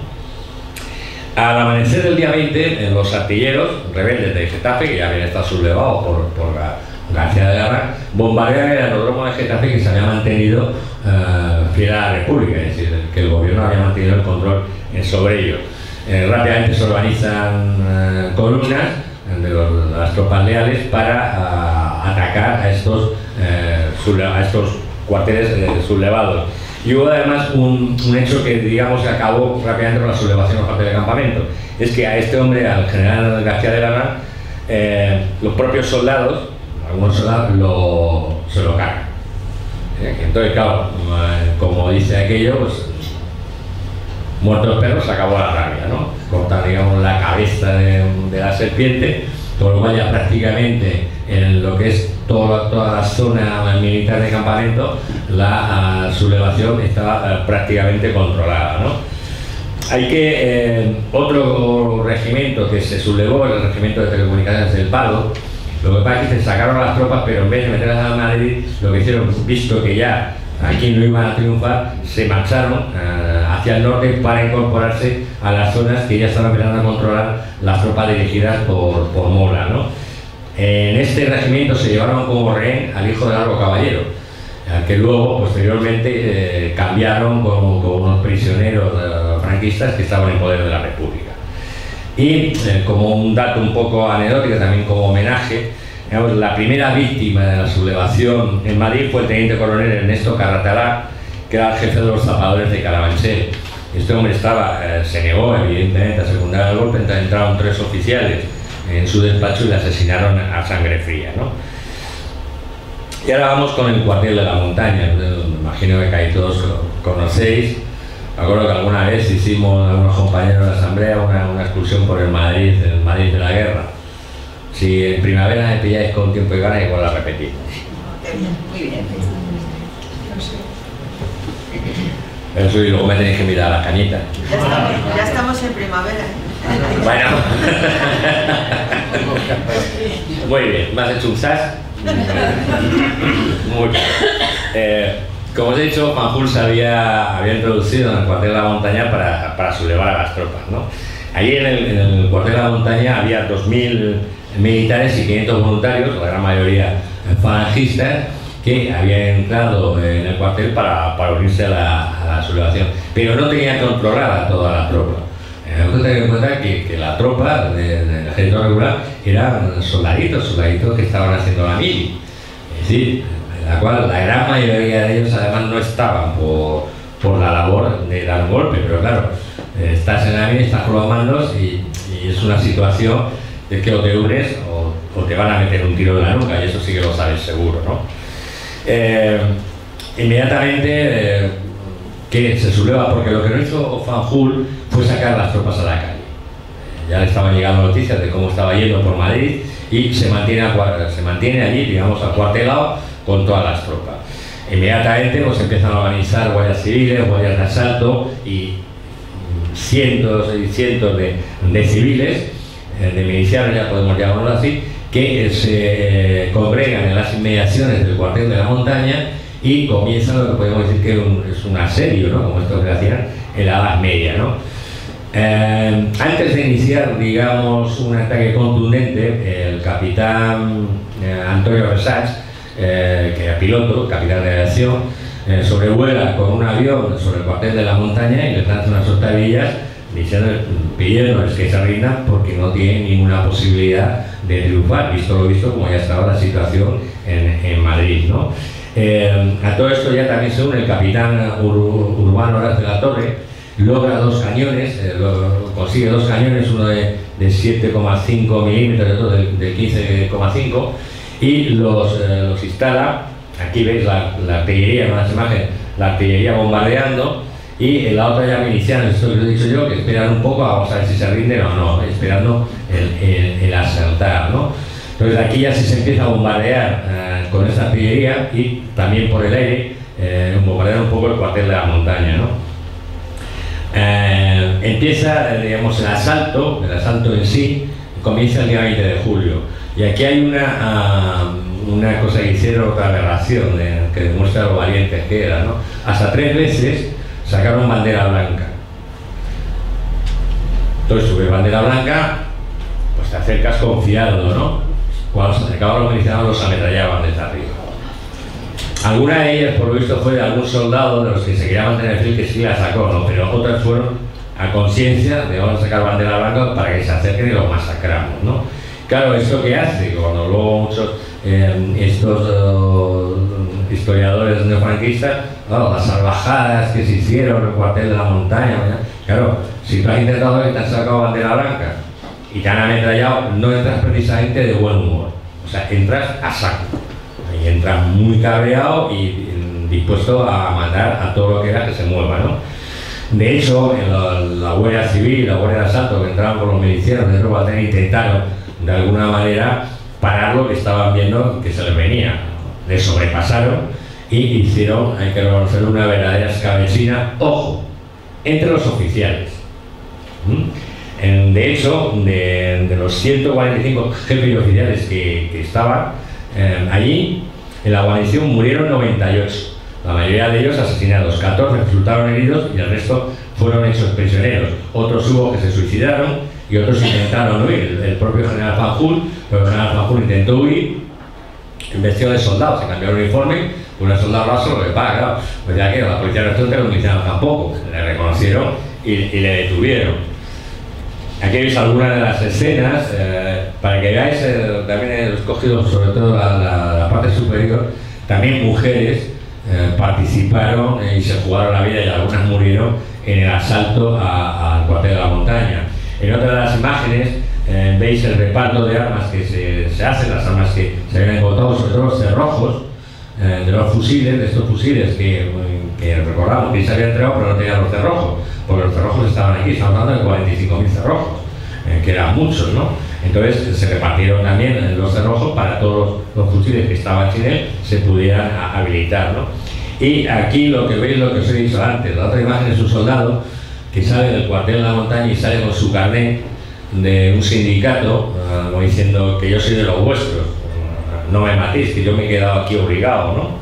Al amanecer del día 20, los artilleros rebeldes de Getafe, que ya habían estado sublevados por García de Larrán, bombardean el aeródromo de Getafe, que se había mantenido fiel a la República, es decir, que el gobierno había mantenido el control sobre ellos. Rápidamente se organizan columnas de las tropas leales para atacar a estos cuarteles sublevados. Y hubo además un hecho que, digamos, acabó rápidamente con la sublevación del cuartel de campamento. Es que a este hombre, al general García de Larrán, los propios soldados, algunos soldados, se lo cargan. Entonces, claro, como dice aquello, pues, muertos perros, se acabó la rabia, ¿no? Cortan, digamos, la cabeza de la serpiente, con lo cual ya prácticamente en lo que es toda la zona militar de campamento, la sublevación estaba prácticamente controlada, ¿no? Hay que, otro regimiento que se sublevó, el regimiento de telecomunicaciones del Pardo. Lo que pasa es que se sacaron a las tropas, pero en vez de meterlas a Madrid, lo que hicieron, visto que ya aquí no iban a triunfar, se marcharon hacia el norte para incorporarse a las zonas que ya estaban empezando a controlar las tropas dirigidas por Mola, ¿no? En este regimiento se llevaron como rehén al hijo de Largo Caballero, al que luego, posteriormente, cambiaron con unos prisioneros franquistas que estaban en poder de la República. Y como un dato un poco anecdótico, también como homenaje, digamos, la primera víctima de la sublevación en Madrid fue el teniente coronel Ernesto Carratalá, que era el jefe de los zapadores de Carabanchel. Este hombre se negó evidentemente a secundar el golpe, entonces entraron 3 oficiales en su despacho y le asesinaron a sangre fría, ¿no? Y ahora vamos con el cuartel de la Montaña. Me imagino que casi todos lo conocéis. Me acuerdo que alguna vez hicimos, algunos compañeros de la asamblea, una excursión por el Madrid de la guerra. Si en primavera me pilláis con tiempo y ganas, igual la repetimos. Muy bien. Eso, y luego me tenéis que mirar a las cañitas. Ya estamos en primavera. Bueno. Muy bien, ¿me has hecho un sas? Muy bien. Como os he dicho, Fanjul se había introducido en el cuartel de la Montaña para sublevar a las tropas, ¿no? Allí en el cuartel de la Montaña había 2.000 militares y 500 voluntarios, la gran mayoría falangistas, que habían entrado en el cuartel para unirse a la sublevación, pero no tenían controlada toda la tropa. Hay que tener en cuenta que la tropa del ejército regular eran soldaditos que estaban haciendo la mili, es decir, la cual la gran mayoría de ellos además no estaban por la labor de dar un golpe, pero claro, estás en la mili, estás con los mandos y es una situación de que o te unes o te van a meter un tiro en la nuca, y eso sí que lo sabes seguro, ¿no? Inmediatamente que se subleva, porque lo que no hizo Fanjul fue sacar las tropas a la calle. Ya le estaban llegando noticias de cómo estaba yendo por Madrid y se mantiene allí, digamos, acuartelado con todas las tropas. Inmediatamente pues empiezan a organizar guardias civiles, guardias de asalto y cientos y cientos de civiles, de milicianos, ya podemos llamarlo así, que se congregan en las inmediaciones del cuartel de la Montaña y comienza lo que podemos decir que es un asedio, ¿no? Como esto se hacía en la Edad Media, ¿no? Antes de iniciar, digamos, un ataque contundente, el capitán Antonio Resach, que era piloto, capitán de aviación, sobrevuela con un avión sobre el cuartel de la montaña y les lanza unas octavillas pidiéndoles que se rindan porque no tienen ninguna posibilidad de triunfar, visto lo visto como ya estaba la situación en Madrid, ¿no? A todo esto ya también se une el capitán Urbano Horacio de la Torre, logra 2 cañones, consigue 2 cañones, uno de 7,5 milímetros y otro de 15,5, y los instala. Aquí veis la artillería, en las imágenes, la artillería bombardeando, y en la otra llama inicial, esto que os he dicho yo, que esperan un poco, vamos a ver si se rinden o no, esperando el asaltar, ¿no? Entonces aquí ya se empieza a bombardear con esta artillería y también por el aire, bombardear un poco el cuartel de la montaña, ¿no? Empieza, digamos, el asalto en sí, comienza el día 20 de julio. Y aquí hay una cosa que hicieron, otra aberración, que demuestra lo valientes que eran, ¿no? Hasta 3 veces sacaron bandera blanca. Entonces, sobre bandera blanca, pues te acercas confiado, ¿no? Cuando se acercaban los milicianos, los ametrallaban desde arriba. Alguna de ellas, por lo visto, fue de algún soldado de los que se quería mantener frío que sí la sacó, ¿no? Pero otras fueron a conciencia de vamos a sacar bandera blanca para que se acerquen y los masacramos, ¿no? Claro, ¿esto qué hace? Cuando luego muchos estos historiadores neofranquistas, las salvajadas que se hicieron en el cuartel de la montaña, ¿verdad? Claro, si tú has intentado que te has sacado bandera blanca y te han ametrallado, no entras precisamente de buen humor, o sea, entras a saco. Y entra muy cabreado y dispuesto a mandar a todo lo que era que se mueva, ¿no? De hecho, en la Guardia Civil, la Guardia de Asalto, que entraban por los milicianos dentro del cuartel, intentaron de alguna manera parar lo que estaban viendo que se les venía. Les sobrepasaron y hicieron, hay que reconocer, una verdadera escabechina, ojo, entre los oficiales. De hecho, de los 145 jefes y oficiales que estaban allí, en la guarnición murieron 98, la mayoría de ellos asesinados, 14 resultaron heridos y el resto fueron hechos prisioneros. Otros hubo que se suicidaron y otros intentaron huir. El propio general Fanjul, intentó huir en vestido de soldado, se cambió el uniforme, un soldado raso, lo que paga, claro, pues ya que la policía no los militares tampoco, le reconocieron y le detuvieron. Aquí veis algunas de las escenas, para que veáis, también he escogido sobre todo la parte superior, también mujeres participaron y se jugaron la vida y algunas murieron en el asalto al cuartel de la montaña. En otra de las imágenes veis el reparto de armas que se hacen, las armas que se habían encontrado, sobre todo los cerrojos de los fusiles, de estos fusiles que recordamos que se habían entregado pero no tenían los cerrojos, porque los cerrojos estaban aquí, estamos hablando de 45.000 cerrojos, que eran muchos, ¿no? Entonces se repartieron también los cerrojos para todos los fusiles que estaban sin él se pudieran habilitar, ¿no? Y aquí lo que veis, lo que os he dicho antes, la otra imagen es un soldado que sale del cuartel de la montaña y sale con su carnet de un sindicato, como diciendo que yo soy de los vuestros, no me matéis, que yo me he quedado aquí obligado, ¿no?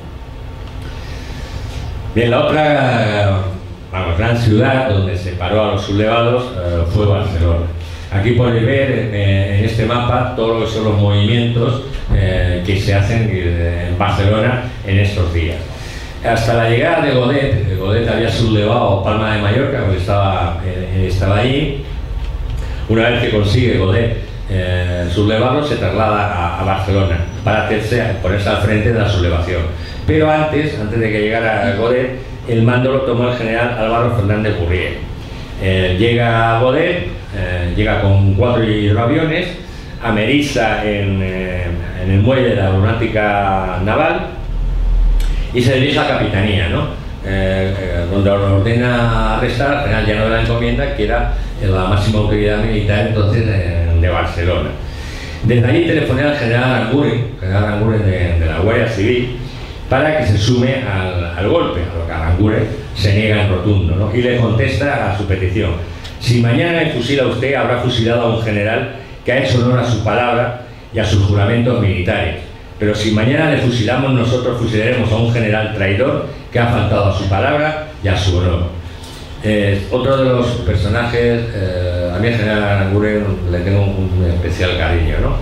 Bien, la otra gran ciudad donde se paró a los sublevados fue Barcelona. Aquí podéis ver en este mapa todos lo que son los movimientos que se hacen en Barcelona en estos días. Hasta la llegada de Godet, Godet había sublevado Palma de Mallorca, porque estaba allí. Una vez que consigue Godet sublevarlo, se traslada a Barcelona para ponerse al frente de la sublevación. Pero antes de que llegara Godet, el mando lo tomó el general Álvaro Fernández Gurriel. Llega Godet, llega con 4 hidroaviones, ameriza en el muelle de la aeronáutica naval y se dirige a la capitanía, ¿no? Donde ordena arrestar al general Llano de la Encomienda, que era la máxima autoridad militar entonces de Barcelona. Desde allí telefoné al general Aranguren de la Guardia Civil, para que se sume al golpe, a lo que Aranguren se niega en rotundo, ¿no? Y le contesta a su petición: si mañana me fusila usted, habrá fusilado a un general que ha hecho honor a su palabra y a sus juramentos militares. pero si mañana le fusilamos, nosotros fusilaremos a un general traidor que ha faltado a su palabra y a su honor. Otro de los personajes, a mí el general Aranguren le tengo un especial cariño, ¿no?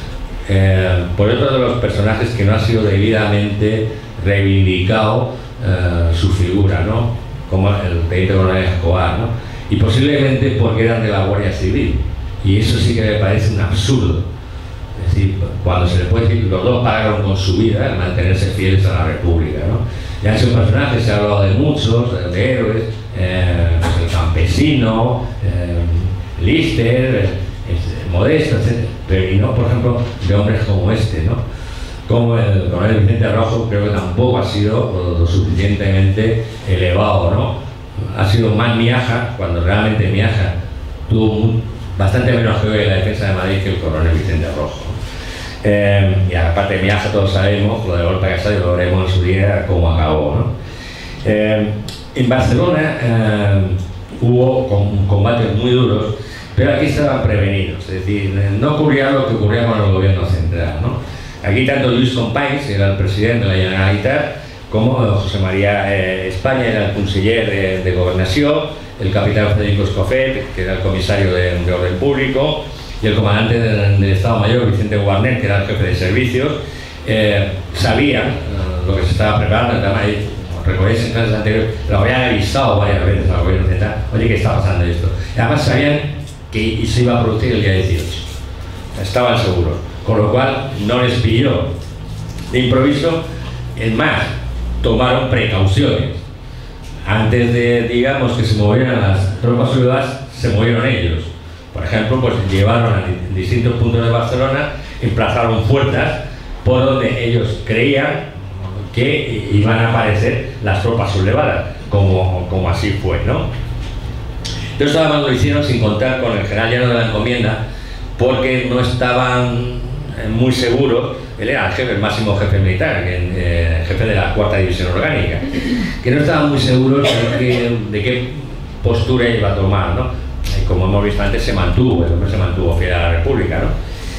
Por otro de los personajes que no ha sido debidamente reivindicado su figura, ¿no? Como el teniente coronel Escobar, ¿no? Y posiblemente porque eran de la Guardia Civil, y eso sí que me parece un absurdo. Es decir, cuando se le puede decir, los dos pagaron con su vida en mantenerse fieles a la República, ¿no? Ya han sido personajes, se ha hablado de muchos, de héroes, pues el campesino, Lister, Modesto, etc. Pero y no, por ejemplo, de hombres como este, ¿no? Como el coronel Vicente Rojo, creo que tampoco ha sido lo suficientemente elevado, ¿no? Ha sido más Miaja, cuando realmente Miaja tuvo bastante menos que en la defensa de Madrid que el coronel Vicente Rojo. Y aparte de Miaja, todos sabemos, lo de Horta Casado, y lo veremos en su día cómo acabó, ¿no? En Barcelona hubo combates muy duros, pero aquí estaban prevenidos, es decir, no ocurría lo que ocurría con el gobierno central, ¿no? Aquí tanto Lluís Companys, era el presidente de la Generalitat, como José María España, era el conseller de Gobernació, el capitán Federico Escofet, que era el comisario de Orden Público, y el comandante del Estado Mayor, Vicente Guarnet, que era el jefe de servicios, sabían lo que se estaba preparando. Recordáis en clases anteriores, lo habían avisado varias veces al gobierno central: oye, ¿qué está pasando esto? Y además sabían que se iba a producir el día 18, estaban seguros, con lo cual no les pilló de improviso. Es más, tomaron precauciones. Antes de, digamos, que se movieran las tropas sublevadas, se movieron ellos. Por ejemplo, pues llevaron a distintos puntos de Barcelona, emplazaron puertas por donde ellos creían que iban a aparecer las tropas sublevadas, como así fue, ¿no? Entonces además lo hicieron sin contar con el general Llano de la Encomienda, porque no estaban muy seguros. Él era el jefe, el máximo jefe militar, jefe de la 4ª División Orgánica, que no estaban muy seguros de qué postura iba a tomar, ¿no? Y como hemos visto antes, el hombre se mantuvo fiel a la República, ¿no?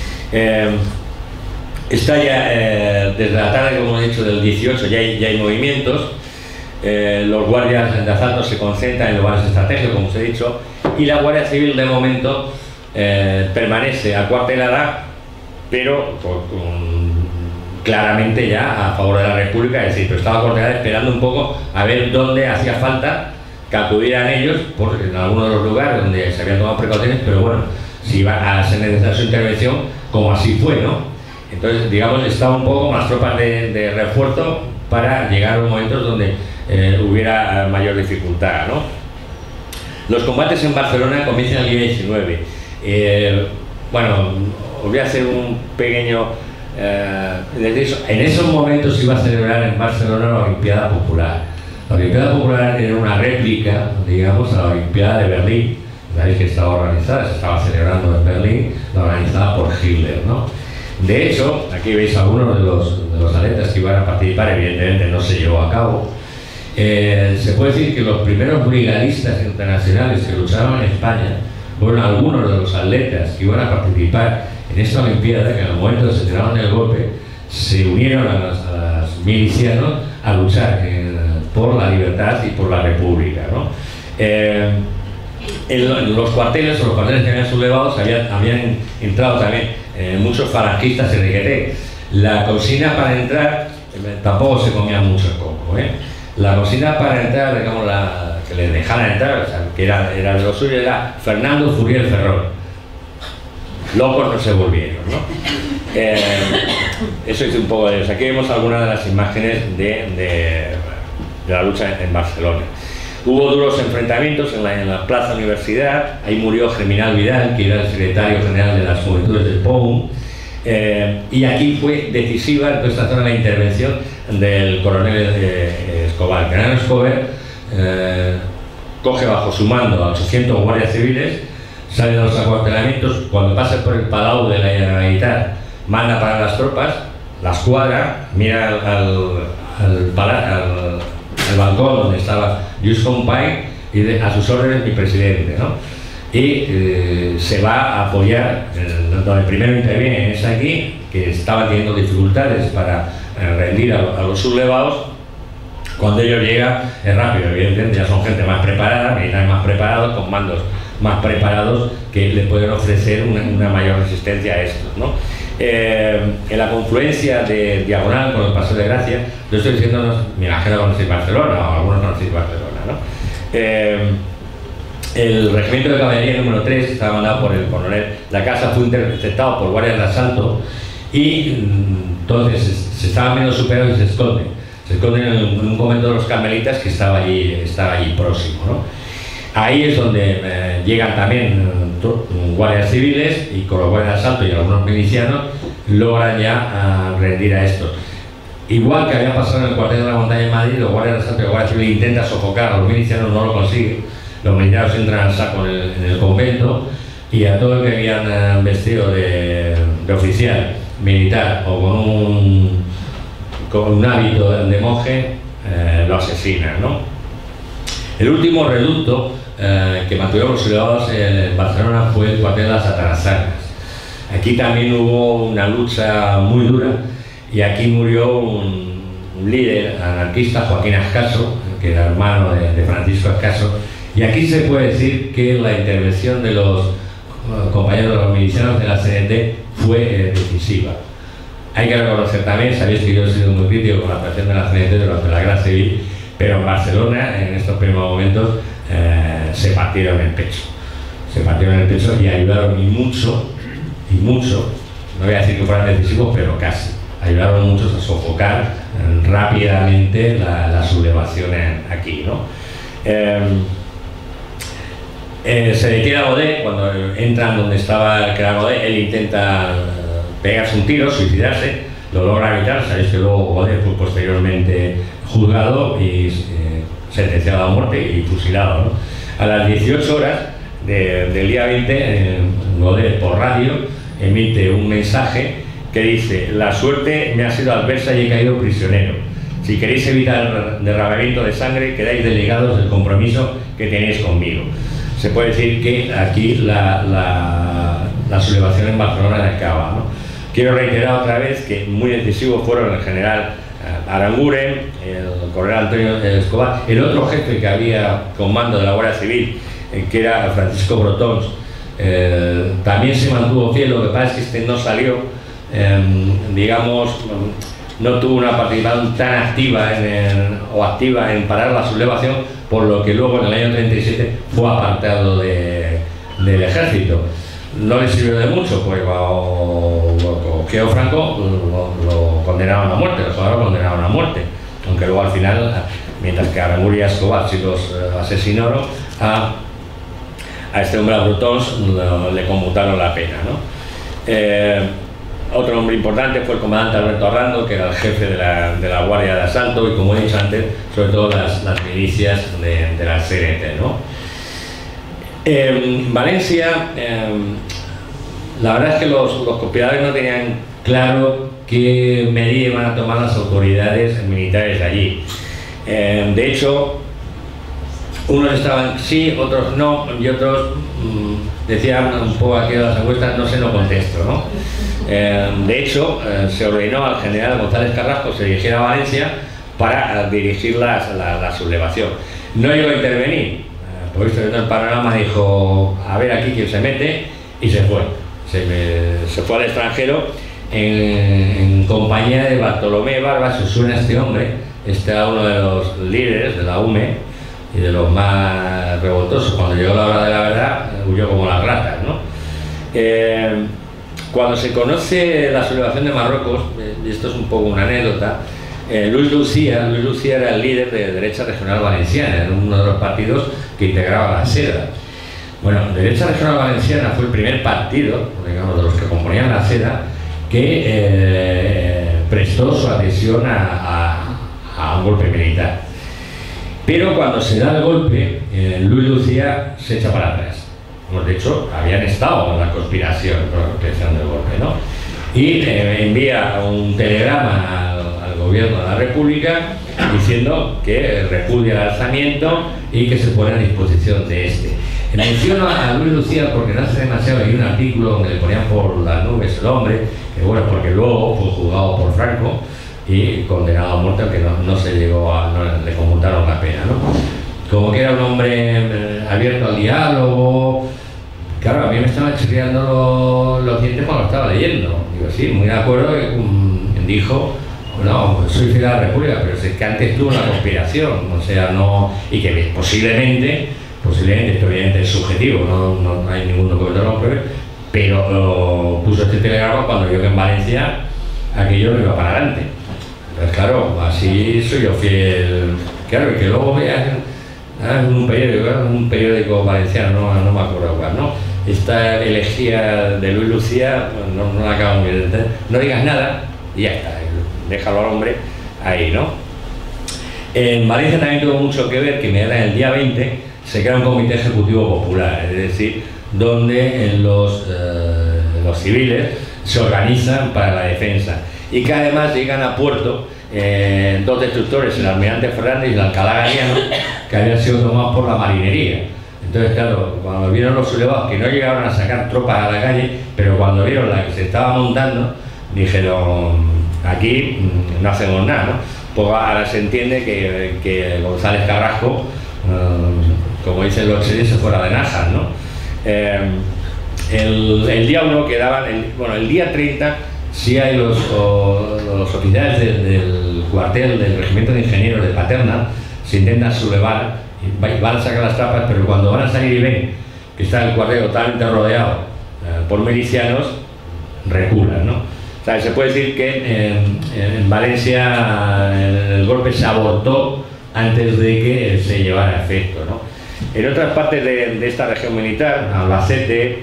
Está ya, desde la tarde, como he dicho, del 18, ya hay movimientos. Los guardias de asalto se concentran en lugares estratégicos, como os he dicho, y la Guardia Civil, de momento, permanece acuartelada, pero claramente ya a favor de la República. Es decir, pero estaba acuartelada esperando un poco a ver dónde hacía falta que acudieran ellos, porque en algunos de los lugares donde se habían tomado precauciones, pero bueno, si iba a ser necesaria su intervención, como así fue, ¿no? Entonces, digamos, estaba un poco más tropas de refuerzo para llegar a los momentos donde hubiera mayor dificultad, ¿no? Los combates en Barcelona comienzan el día 19. Bueno, os voy a hacer un pequeño... en esos momentos se iba a celebrar en Barcelona la Olimpiada Popular. La Olimpiada Popular era una réplica, digamos, a la Olimpiada de Berlín. Sabéis que estaba organizada, se estaba celebrando en Berlín, organizada por Hitler, ¿no? De hecho, aquí veis algunos de los atletas que iban a participar. Evidentemente no se llevó a cabo. Se puede decir que los primeros brigadistas internacionales que luchaban en España fueron algunos de los atletas que iban a participar en esta Olimpiada, que en el momento que se tiraron del golpe se unieron a los milicianos a luchar por la libertad y por la República, ¿no? En los cuarteles, o los cuarteles que habían sublevados, habían entrado también muchos falangistas RQT. La consigna para entrar tampoco se comía mucho el coco, ¿eh? La consigna para entrar, digamos, que les dejaran entrar, o sea, que era de lo suyo, era Fernando Furiel Ferrol. Locos no se volvieron, ¿no? Eso hizo un poco de ellos. Aquí vemos algunas de las imágenes de la lucha en Barcelona. Hubo duros enfrentamientos en la Plaza Universidad. Ahí murió Germinal Vidal, que era el secretario general de las Juventudes del POUM. Y aquí fue decisiva en toda esta zona la intervención del coronel Escobar. El coronel Escobar coge bajo su mando a 800 guardias civiles, sale de los acuartelamientos, cuando pasa por el Palau de la Generalitat, manda para las tropas, las cuadra, mira al balcón donde estaba Lluís Companys y a sus órdenes mi presidente, ¿no? Y se va a apoyar, donde primero interviene es aquí, que estaban teniendo dificultades para rendir a los sublevados. Cuando ellos llegan es rápido, evidentemente, ya son gente más preparada, militares más preparados, con mandos más preparados que le pueden ofrecer una mayor resistencia a estos, ¿no? En la confluencia de Diagonal con el Paseo de Gracia, yo estoy diciendo, me imagino que conocéis Barcelona, o algunos conocéis Barcelona, ¿no? El regimiento de caballería número 3 estaba mandado por el coronel. La casa fue interceptado por guardias de asalto y entonces se estaban viendo superados y se esconden. Se esconden en un convento de los carmelitas que estaba allí próximo, ¿no? Ahí es donde llegan también guardias civiles y con los guardias de asalto y algunos milicianos logran ya rendir a estos. Igual que había pasado en el cuartel de la montaña en Madrid, los guardias de asalto y los guardias civiles intentan sofocar a los milicianos, no lo consiguen. Los militares entran al saco en el convento y a todo el que habían vestido de oficial militar o con un hábito de monje lo asesinan, ¿no? El último reducto que mantuvieron los sublevados en Barcelona fue el cuartel de las Atarazanas. Aquí también hubo una lucha muy dura y aquí murió un líder anarquista, Joaquín Ascaso, que era hermano de Francisco Ascaso. Y aquí se puede decir que la intervención de los compañeros de los milicianos de la CNT fue decisiva. Hay que reconocer también, sabéis que yo he sido muy crítico con la actuación de la CNT durante la Guerra Civil, pero en Barcelona, en estos primeros momentos, se partieron el pecho. Se partieron el pecho y ayudaron y mucho, no voy a decir que fueran decisivos, pero casi. Ayudaron muchos a sofocar rápidamente la sublevación aquí, ¿no? Se detiene a Godet. Cuando entran donde estaba el creador Godet, él intenta pegarse un tiro, suicidarse, lo logra evitar. Sabéis que luego Godet fue posteriormente juzgado y sentenciado a muerte y fusilado, ¿no? A las 18 horas del día 20, Godet por radio emite un mensaje que dice: la suerte me ha sido adversa y he caído prisionero. Si queréis evitar el derramamiento de sangre, quedáis delegados del compromiso que tenéis conmigo. Se puede decir que aquí la sublevación en Barcelona acaba, ¿no? Quiero reiterar otra vez que muy decisivos fueron el general Aranguren, el coronel Antonio Escobar, el otro jefe que había con mando de la Guardia Civil, que era Francisco Brotons, también se mantuvo fiel. Lo que pasa es que este no salió, digamos, no tuvo una participación tan activa activa en parar la sublevación, por lo que luego en el año 37 fue apartado del ejército. No le sirvió de mucho, pues Geo Franco lo condenaron a muerte, los soldados lo condenaron a muerte, aunque luego al final, mientras que Aranguren y Escobar sí los asesinaron, a este hombre, a Brotons, le conmutaron la pena, ¿no? Otro hombre importante fue el comandante Alberto Arrando, que era el jefe de la Guardia de Asalto y, como he dicho antes, sobre todo las milicias de la CNT, ¿no? En Valencia, la verdad es que los conspiradores no tenían claro qué medidas iban a tomar las autoridades militares de allí. De hecho, unos estaban sí, otros no, y otros decían un poco aquí en las encuestas: no sé, no contesto, ¿no? De hecho, se ordenó al general González Carrasco que se dirigiera a Valencia para dirigir la sublevación. No llegó a intervenir, por eso viendo el panorama dijo: a ver aquí quién se mete, y se fue. Se fue al extranjero en compañía de Bartolomé Barbas. ¿Os suena este hombre? Este era uno de los líderes de la UME y de los más revoltosos. Cuando llegó la hora de la verdad, huyó como las ratas, ¿no? Cuando se conoce la sublevación de Marruecos, y esto es un poco una anécdota, Luis Lucía era el líder de Derecha Regional Valenciana, era uno de los partidos que integraba la SEDA. Bueno, Derecha Regional Valenciana fue el primer partido, digamos, de los que componían la SEDA, que prestó su adhesión a un golpe militar. Pero cuando se da el golpe, Luis Lucía se echa para atrás. Bueno, de hecho, habían estado en la conspiración con la creación del golpe, ¿no? Y envía un telegrama al gobierno de la República diciendo que repudia el alzamiento y que se pone a disposición de este. Menciono a Luis Lucía porque no hace demasiado hay un artículo donde le ponían por las nubes el hombre, que bueno, porque luego fue juzgado por Franco y condenado a muerte, aunque no se llegó a, no le conmutaron la pena, ¿no? Como que era un hombre abierto al diálogo. Claro, a mí me estaban chirriando los dientes cuando lo estaba leyendo. Digo, sí, muy de acuerdo, dijo, no, soy fiel a la República, pero es que antes tuvo una conspiración, o sea, no, y que posiblemente, esto obviamente es subjetivo, no hay ningún documento que lo compruebe, pero puso este telegrama cuando vio que en Valencia aquello no iba para adelante. Entonces, claro, así soy yo fiel. Claro, y que luego veas un periódico valenciano, no me acuerdo cuál, ¿no? Esta elegía de Luis Lucía, no la acabo muy bien. No digas nada y ya está, déjalo al hombre ahí, ¿no? En Valencia también tuvo mucho que ver que en el día 20 se crea un comité ejecutivo popular, es decir, donde los civiles se organizan para la defensa y que además llegan a puerto dos destructores, el almirante Fernández y el Alcalá Galiano, que habían sido tomados por la marinería. Entonces, claro, cuando vieron los sublevados que no llegaron a sacar tropas a la calle, pero cuando vieron la que se estaba montando, dijeron, aquí no hacemos nada, ¿no? Pues ahora se entiende que González Carrasco, como dicen los chilenos, se fuera de Najas, ¿no? El día 1 quedaban, el día 30 sí hay los oficiales del cuartel del Regimiento de Ingenieros de Paterna, se intentan sublevar y van a sacar las tapas, pero cuando van a salir y ven que está el cuartel totalmente rodeado por milicianos, reculan, ¿no? O sea, se puede decir que en Valencia el golpe se abortó antes de que se llevara a efecto, ¿no? En otras partes de esta región militar, Albacete,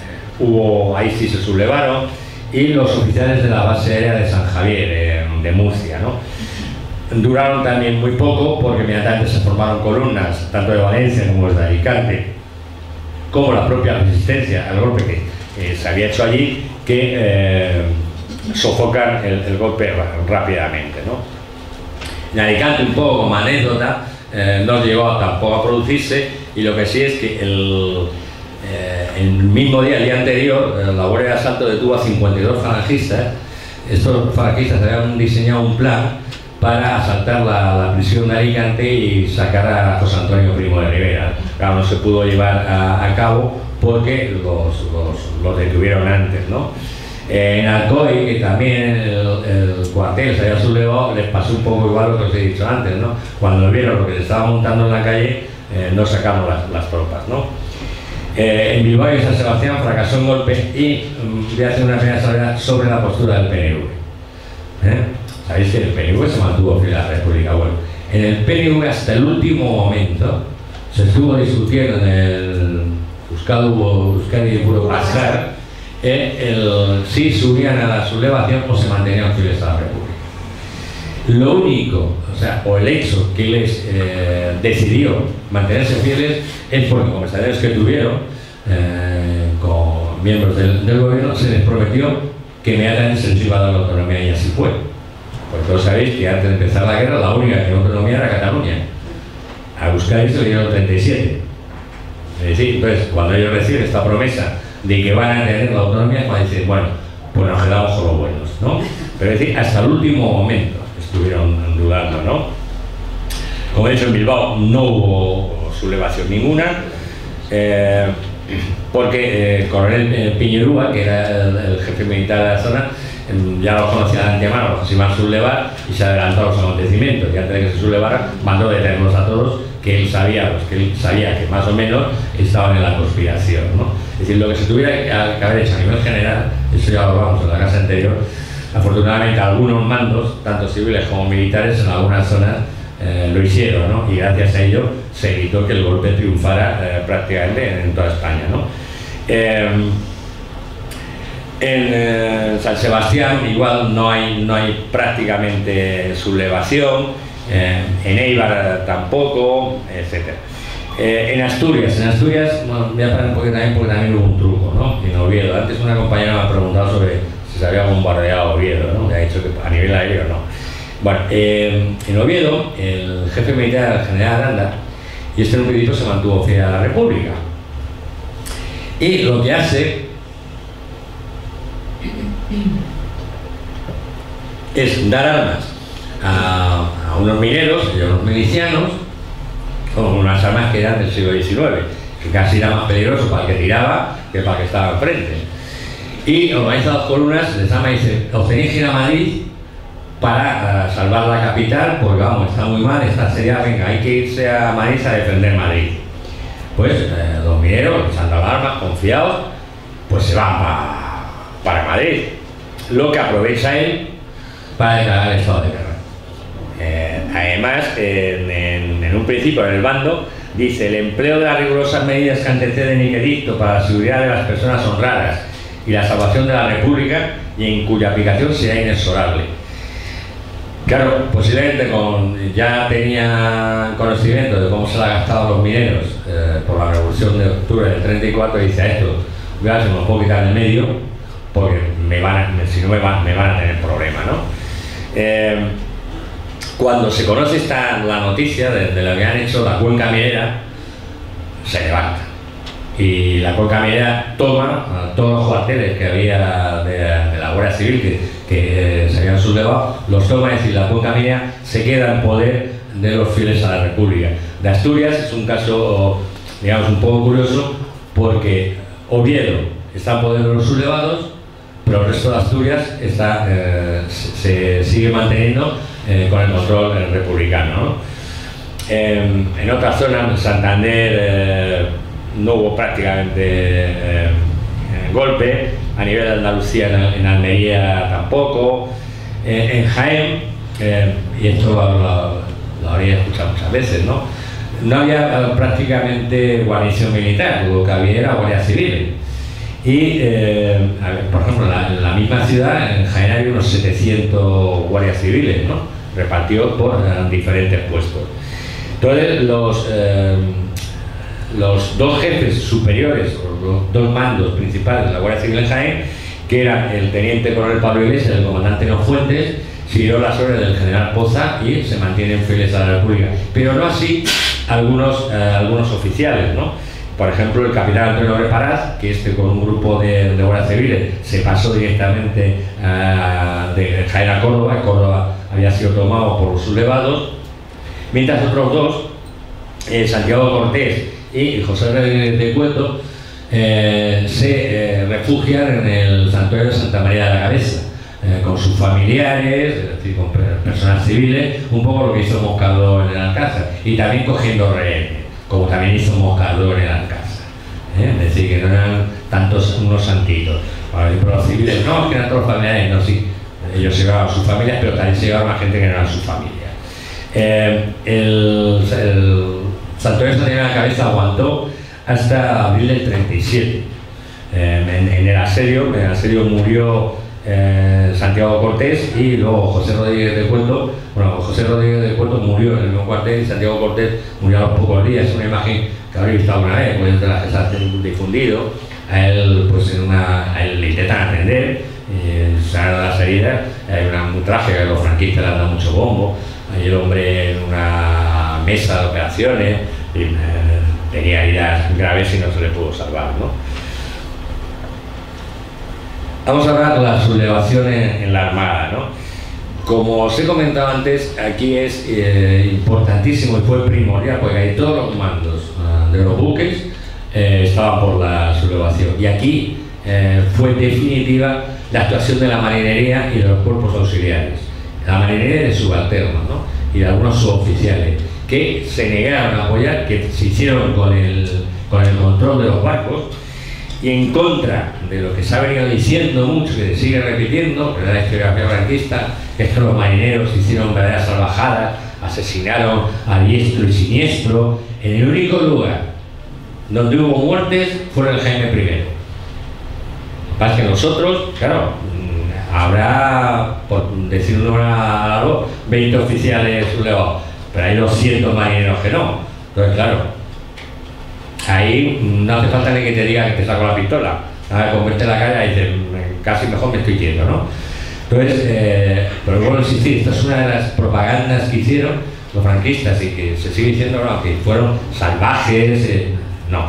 ahí sí se sublevaron, y los oficiales de la base aérea de San Javier, de Murcia, ¿no? Duraron también muy poco porque inmediatamente se formaron columnas, tanto de Valencia como de Alicante, como la propia resistencia al golpe que se había hecho allí, que sofocan el golpe rápidamente, ¿no? En Alicante, un poco como anécdota, no llegó tampoco a producirse, y lo que sí es que el mismo día, el día anterior, la Guardia de Asalto detuvo a 52 falangistas. Estos falangistas habían diseñado un plan para asaltar la prisión de Alicante y sacar a José Antonio Primo de Rivera. Claro, no se pudo llevar a cabo porque los detuvieron antes, ¿no? En Alcoy, que también el cuartel se había sublevado, les pasó un poco igual lo que os he dicho antes, ¿no? Cuando vieron lo que se estaba montando en la calle, no sacaron las tropas, ¿no? En Bilbao y San Sebastián fracasó un golpe y voy a hacer una pequeña salvedad sobre la postura del PNV. Sabéis que el PNV se mantuvo fiel a la República. Bueno, en el PNV hasta el último momento se estuvo discutiendo en el Euskadi y Puro Pasar si subían a la sublevación o se mantenían fieles a la República. Lo único, o el hecho que les decidió mantenerse fieles es porque conversaciones que tuvieron con miembros del gobierno se les prometió que inmediatamente se les iba a dar la autonomía, y así fue. Porque todos sabéis que antes de empezar la guerra la única que tenía autonomía era Cataluña. A Euskadi se le dieron 37. Es decir, entonces cuando ellos reciben esta promesa de que van a tener la autonomía, van a decir, bueno, pues nos quedamos con los buenos, ¿no? Pero es decir, hasta el último momento estuvieron dudando, ¿no? Como he dicho, en Bilbao no hubo sublevación ninguna, porque el coronel Piñerúa, que era el jefe militar de la zona, ya los conocía de antemano, los iban a sublevar y se adelantó a los acontecimientos, y antes de que se sublevaran mandó detenerlos a todos, que él sabía que más o menos estaban en la conspiración, ¿no? Es decir, lo que se tuviera que haber hecho a nivel general, eso ya lo hablamos en la casa anterior, afortunadamente algunos mandos, tanto civiles como militares, en algunas zonas lo hicieron, ¿no? Y gracias a ello se evitó que el golpe triunfara prácticamente en toda España, ¿no? En San Sebastián igual no hay prácticamente sublevación, en Eibar tampoco, etc. En Asturias, bueno, voy a parar un poquito también porque también hubo un truco, ¿no? En Oviedo, antes una compañera me ha preguntado sobre si se había bombardeado Oviedo, ¿no? Me ha dicho que a nivel aéreo no. Bueno, en Oviedo el jefe militar era el general Aranda, y este numerito se mantuvo fiel a la República. Y lo que hace es dar armas a unos mineros y a unos milicianos, con unas armas que eran del siglo XIX, que casi era más peligroso para el que tiraba que para el que estaba enfrente. Y organiza dos columnas, les llama y dice: os tenéis que ir a Madrid para salvar la capital, porque vamos, está muy mal, esta sería, venga, hay que irse a Madrid a defender Madrid. Pues los mineros, les han dado armas, confiados, pues se van para Madrid. Lo que aprovecha él para declarar el estado de guerra. Además, en un principio, en el bando, dice: el empleo de las rigurosas medidas que anteceden y que dicto para la seguridad de las personas honradas y la salvación de la República, y en cuya aplicación será inexorable. Claro, posiblemente ya tenía conocimiento de cómo se la han gastado los mineros por la revolución de octubre del 34, y dice: a esto voy a ver si me lo puedo quitar del medio, porque si no me van a tener problemas, ¿no? Cuando se conoce la noticia de lo que han hecho la cuenca minera, se levanta. Y la cuenca minera toma todos los cuarteles que había de la Guardia Civil que se habían sublevado, los toma, es decir, la cuenca minera se queda en poder de los fieles a la República. De Asturias es un caso, digamos, un poco curioso, porque Oviedo está en poder de los sublevados, pero el resto de Asturias se sigue manteniendo con el control republicano, ¿no? En otras zonas, en Santander, no hubo prácticamente golpe, a nivel de Andalucía, en Almería tampoco, en Jaén, y esto lo habría escuchado muchas veces, no había prácticamente guarnición militar, lo que había era guardia civil. Y, por ejemplo, en la misma ciudad, en Jaén, hay unos 700 guardias civiles, ¿no?, repartidos por diferentes puestos. Entonces, los dos jefes superiores, los dos mandos principales de la Guardia Civil en Jaén, que eran el teniente coronel Pablo Iglesias y el comandante León Fuentes, siguieron las órdenes del general Poza y se mantienen fieles a la República. Pero no así algunos oficiales, ¿no? Por ejemplo, el capitán Antonio Reparaz, que con un grupo de guardias civiles se pasó directamente de Jaén a Córdoba. Córdoba había sido tomado por los sublevados, mientras otros dos, Santiago Cortés y José de Cueto, se refugian en el santuario de Santa María de la Cabeza, con sus familiares, es decir, con personas civiles, un poco lo que hizo Moscardó en el Alcázar, y también cogiendo rehenes, como también hizo Moscardó en el Alcázar. Es decir, que no eran tantos unos santitos. Pero los civiles no, es que eran todos familiares, no, sí, ellos se llevaban a sus familias, pero también se llevaban a gente que no era su familia. El santuario de Santa María de la Cabeza aguantó hasta abril del 37. En el asedio murió Santiago Cortés, y luego José Rodríguez de Cueto. Bueno, José Rodríguez de Cueto murió en el mismo cuartel y Santiago Cortés murió a los pocos días. Es una imagen que habréis visto alguna vez, porque entre las que se ha difundido. A él, pues a él le intentan atender, se han dado las heridas. Hay un traje que a los franquistas le han dado mucho bombo. Hay el hombre en una mesa de operaciones, y tenía heridas graves y no se le pudo salvar, ¿no? Vamos a hablar de la sublevación en la Armada, ¿no? Como os he comentado antes, aquí es importantísimo y fue primordial, porque hay todos los mandos de los buques estaban por la sublevación, y aquí fue definitiva la actuación de la marinería y de los cuerpos auxiliares, la marinería de subalternos, ¿no?, y de algunos suboficiales, que se negaron a apoyar, que se hicieron con el control de los barcos, y en contra de lo que se ha venido diciendo mucho, que se sigue repitiendo, que la historiografía franquista, es que los marineros hicieron verdaderas salvajadas, asesinaron a diestro y siniestro. En el único lugar donde hubo muertes fue en el Jaime I. Lo que pasa es que nosotros, claro, habrá, por decir un número a la voz, 20 oficiales sublevados, pero hay 200 marineros que no. Entonces, claro, ahí no hace falta ni que te diga que te saco la pistola. Con verte la cara y dices, casi mejor me estoy quieto, ¿no? Entonces, pero bueno, insistir, esta es una de las propagandas que hicieron los franquistas, y que se sigue diciendo, no, que fueron salvajes. No, la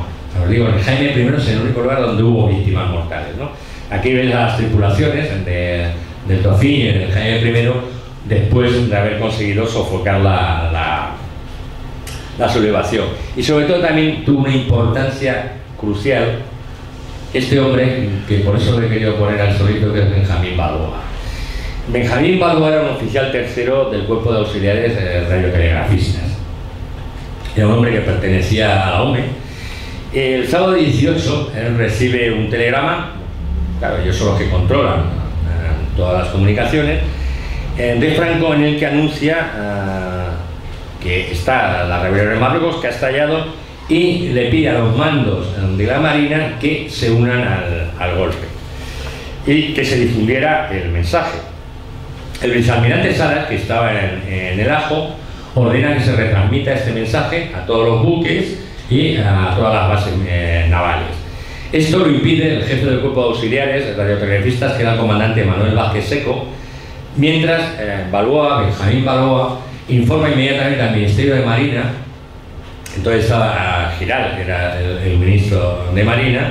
os digo, en Jaime I es el único lugar donde hubo víctimas mortales, ¿no? Aquí veis las tripulaciones del Dauphin y del Jaime I después de haber conseguido sofocar la sublevación. Y sobre todo también tuvo una importancia crucial este hombre, que por eso le he querido poner al solito, que es Benjamín Balboa. Benjamín Balboa era un oficial tercero del cuerpo de auxiliares radiotelegrafistas. Era un hombre que pertenecía a la OME. El sábado 18 él recibe un telegrama, claro, ellos son los que controlan todas las comunicaciones, de Franco, en el que anuncia que está la rebelión en Marruecos, que ha estallado, y le pide a los mandos de la Marina que se unan al golpe y que se difundiera el mensaje. El vicealmirante Salas, que estaba en el Ajo, ordena que se retransmita este mensaje a todos los buques y a todas las bases navales. Esto lo impide el jefe del cuerpo de auxiliares radiotelegrafistas, que era el comandante Manuel Vázquez Seco, mientras Benjamín Balboa, informa inmediatamente al Ministerio de Marina. Entonces estaba Giral, que era el ministro de Marina.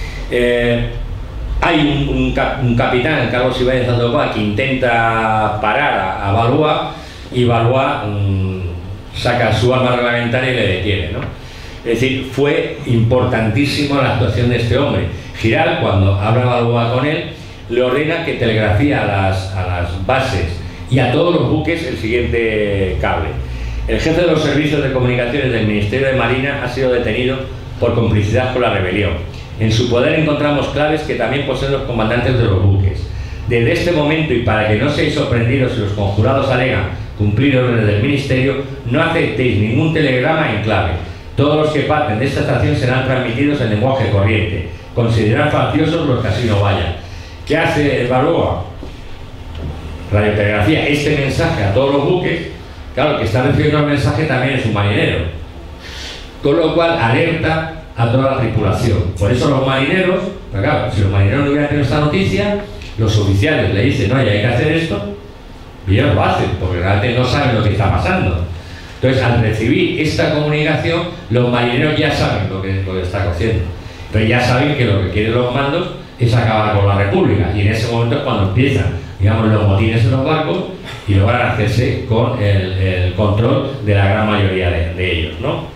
Hay un capitán, Carlos Ibáñez Sandoval, que intenta parar a Balboa, y Balboa saca su arma reglamentaria y le detiene, ¿no? Es decir, fue importantísima la actuación de este hombre. Giral, cuando habla Balboa con él, le ordena que telegrafía a las bases y a todos los buques el siguiente cable: el jefe de los servicios de comunicaciones del Ministerio de Marina ha sido detenido por complicidad con la rebelión. En su poder encontramos claves que también poseen los comandantes de los buques. Desde este momento, y para que no seáis sorprendidos si los conjurados alegan cumplir órdenes del Ministerio, no aceptéis ningún telegrama en clave. Todos los que parten de esta estación serán transmitidos en lenguaje corriente. Considerad facciosos los que así no vayan. ¿Qué hace Balboa? Radiotelegrafía este mensaje a todos los buques. Claro, el que está recibiendo el mensaje también es un marinero, con lo cual alerta a toda la tripulación. Por eso los marineros, pero claro, si los marineros no hubieran tenido esta noticia, los oficiales le dicen, no, ya hay que hacer esto, y ellos lo hacen, porque realmente no saben lo que está pasando. Entonces, al recibir esta comunicación, los marineros ya saben lo que está haciendo. Pero ya saben que lo que quieren los mandos es acabar con la República, y en ese momento es cuando empiezan, digamos, los motines en los barcos y logran hacerse con el control de la gran mayoría de ellos, ¿no?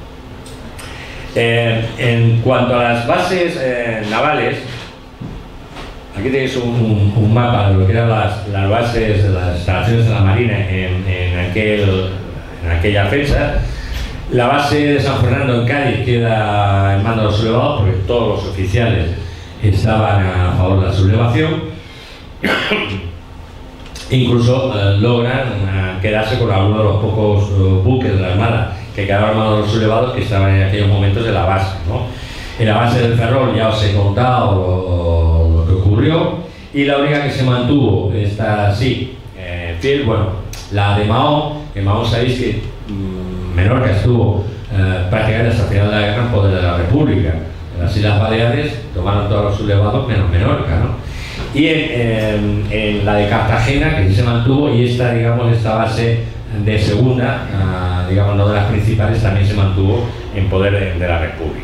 En cuanto a las bases navales, aquí tenéis un mapa de lo que eran las bases, las instalaciones de la Marina en aquella fecha. La base de San Fernando en Cádiz queda en manos de los sublevados, porque todos los oficiales estaban a favor de la sublevación. Incluso logran quedarse con algunos de los pocos buques de la Armada que quedaban en manos de los sublevados, que estaban en aquellos momentos en la base, ¿no? En la base del Ferrol ya os he contado lo que ocurrió, y la única que se mantuvo está así fiel, bueno, la de Mahón. En Mahón sabéis que Menorca estuvo prácticamente hasta el final de la guerra en poder de la República. En las Islas Baleares tomaron todos los sublevados menos Menorca, ¿no? Y en la de Cartagena, que sí se mantuvo, y esta, digamos, esta base de segunda, digamos, no de las principales, también se mantuvo en poder de la República.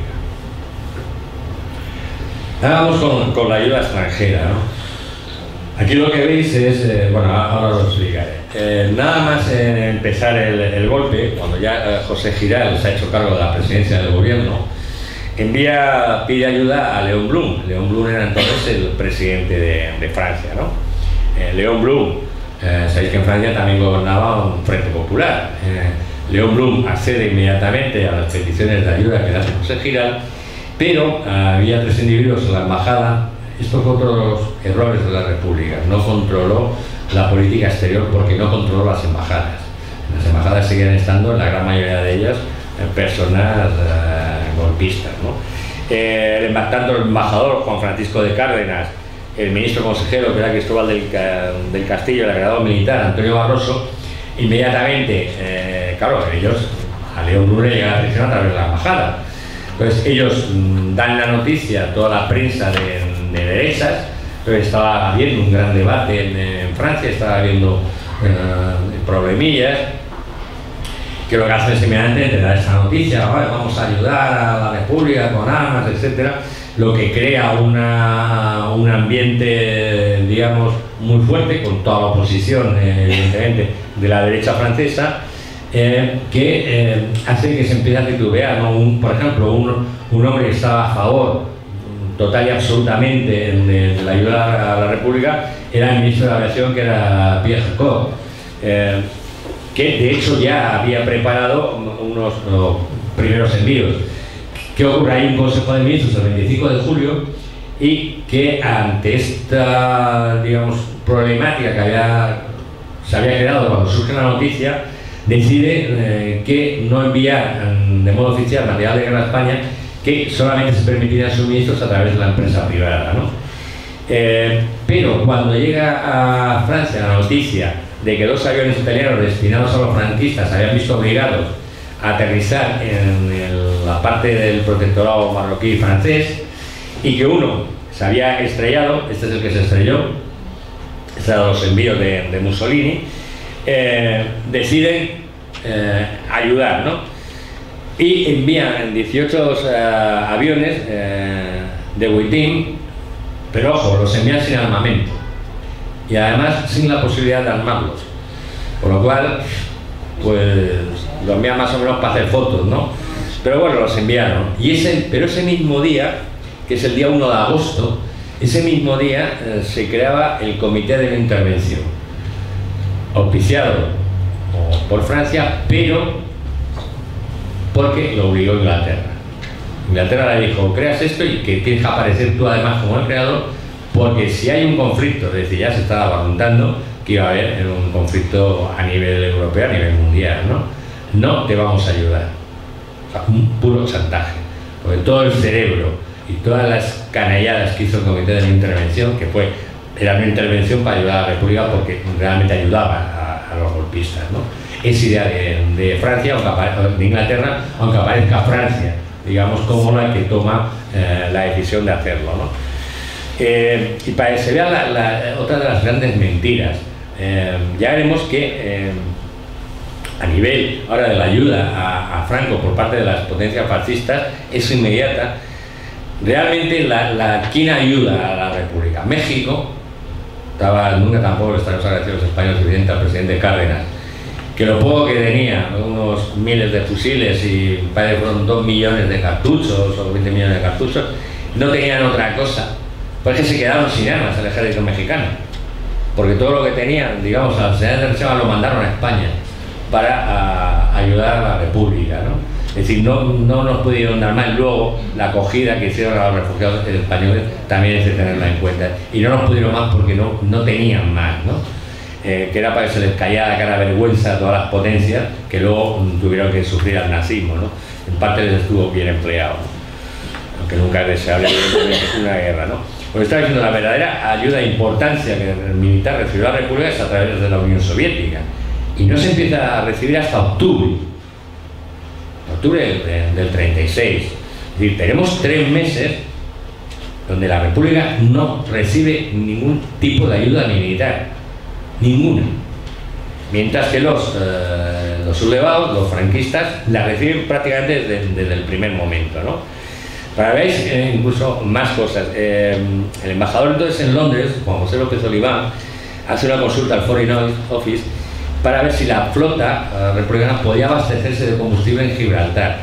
Ahora vamos con la ayuda extranjera, ¿no? Aquí lo que veis es, bueno, ahora lo explicaré. Nada más empezar el golpe, cuando ya José Giral se ha hecho cargo de la presidencia del gobierno, pide ayuda a Léon Blum. Léon Blum era entonces el presidente de Francia, ¿no? Léon Blum, sabéis que en Francia también gobernaba un frente popular. Léon Blum accede inmediatamente a las peticiones de ayuda que le hace José Giral, pero había 3 individuos en la embajada. Esto fue otro de los errores de la República. No controló la política exterior porque no controló las embajadas. Las embajadas seguían estando, en la gran mayoría de ellas, personas golpistas, ¿no? Tanto el embajador Juan Francisco de Cárdenas, el ministro consejero, que era Cristóbal del Castillo, el agregado militar Antonio Barroso, inmediatamente, claro, ellos, a Léon Blum le llega la atención a través de la embajada. Entonces ellos dan la noticia a toda la prensa de derechas. Entonces estaba habiendo un gran debate en Francia, estaba habiendo problemillas, que lo que hacen es simplemente te da esta noticia, ¿vale? Vamos a ayudar a la República con armas, etcétera, lo que crea un ambiente, digamos, muy fuerte, con toda la oposición, evidentemente, de la derecha francesa, que hace que se empiece a titubear, ¿no? Por ejemplo, un hombre que estaba a favor total y absolutamente de la ayuda a la República era el ministro de la Aviación, que era Pierre Jacot, que de hecho ya había preparado unos primeros envíos. ¿Qué ocurre? Hay un Consejo de Ministros el 25 de julio y que ante esta, digamos, problemática que se había creado cuando surge la noticia, decide que no enviar de modo oficial material de guerra a España, que solamente se permitirían suministros a través de la empresa privada, ¿no? Pero cuando llega a Francia la noticia de que 2 aviones italianos destinados a los franquistas se habían visto obligados a aterrizar en la parte del protectorado marroquí y francés, y que uno se había estrellado, este es el que se estrelló, estos eran los envíos de Mussolini, deciden ayudar, ¿no? Y envían 18 aviones de Wittin, pero ojo, los envían sin armamento y además sin la posibilidad de armarlos, por lo cual pues los envían más o menos para hacer fotos, ¿no? Pero bueno, los enviaron. Pero ese mismo día, que es el día 1 de agosto, ese mismo día se creaba el Comité de Intervención, auspiciado por Francia, pero porque lo obligó Inglaterra. Inglaterra le dijo, creas esto y que tienes que aparecer tú además como el creador, porque si hay un conflicto, es decir, ya se estaba preguntando que iba a haber un conflicto a nivel europeo, a nivel mundial, no te vamos a ayudar. O sea, un puro chantaje, porque todo el cerebro y todas las canalladas que hizo el Comité de Intervención, que era una intervención para ayudar a la República porque realmente ayudaba a los golpistas, ¿no? Es idea de Francia, de Inglaterra, aunque aparezca Francia, digamos, como la que toma la decisión de hacerlo, ¿no? Y para que se vea otra de las grandes mentiras, ya veremos que a nivel ahora de la ayuda a Franco por parte de las potencias fascistas es inmediata. Realmente ¿quién ayuda a la República? México, nunca tampoco le estaremos agradecidos los españoles, evidente, al presidente Cárdenas, que lo poco que tenía, unos miles de fusiles y fueron 2 millones de cartuchos o 20 millones de cartuchos, no tenían otra cosa, porque se quedaron sin armas el ejército mexicano, porque todo lo que tenían, digamos, a las unidades de reserva lo mandaron a España para ayudar a la República, ¿no? Es decir, no nos pudieron dar más. Luego, la acogida que hicieron a los refugiados españoles también es de tenerla en cuenta, y no nos pudieron más porque no tenían más, ¿no? Que era para que se les cayera la cara vergüenza a todas las potencias que luego tuvieron que sufrir al nazismo, ¿no? En parte les estuvo bien empleado, ¿no? Aunque nunca es deseable una guerra, ¿no? Pues está diciendo, la verdadera ayuda e importancia que el militar recibió la República es a través de la Unión Soviética, y no se empieza a recibir hasta octubre del 36. Es decir, tenemos 3 meses donde la República no recibe ningún tipo de ayuda militar, ninguna, mientras que los sublevados, los franquistas, la reciben prácticamente desde el primer momento, ¿no? Para ver incluso más cosas. El embajador entonces en Londres, Juan José López Oliván, hace una consulta al Foreign Office para ver si la flota republicana podía abastecerse de combustible en Gibraltar.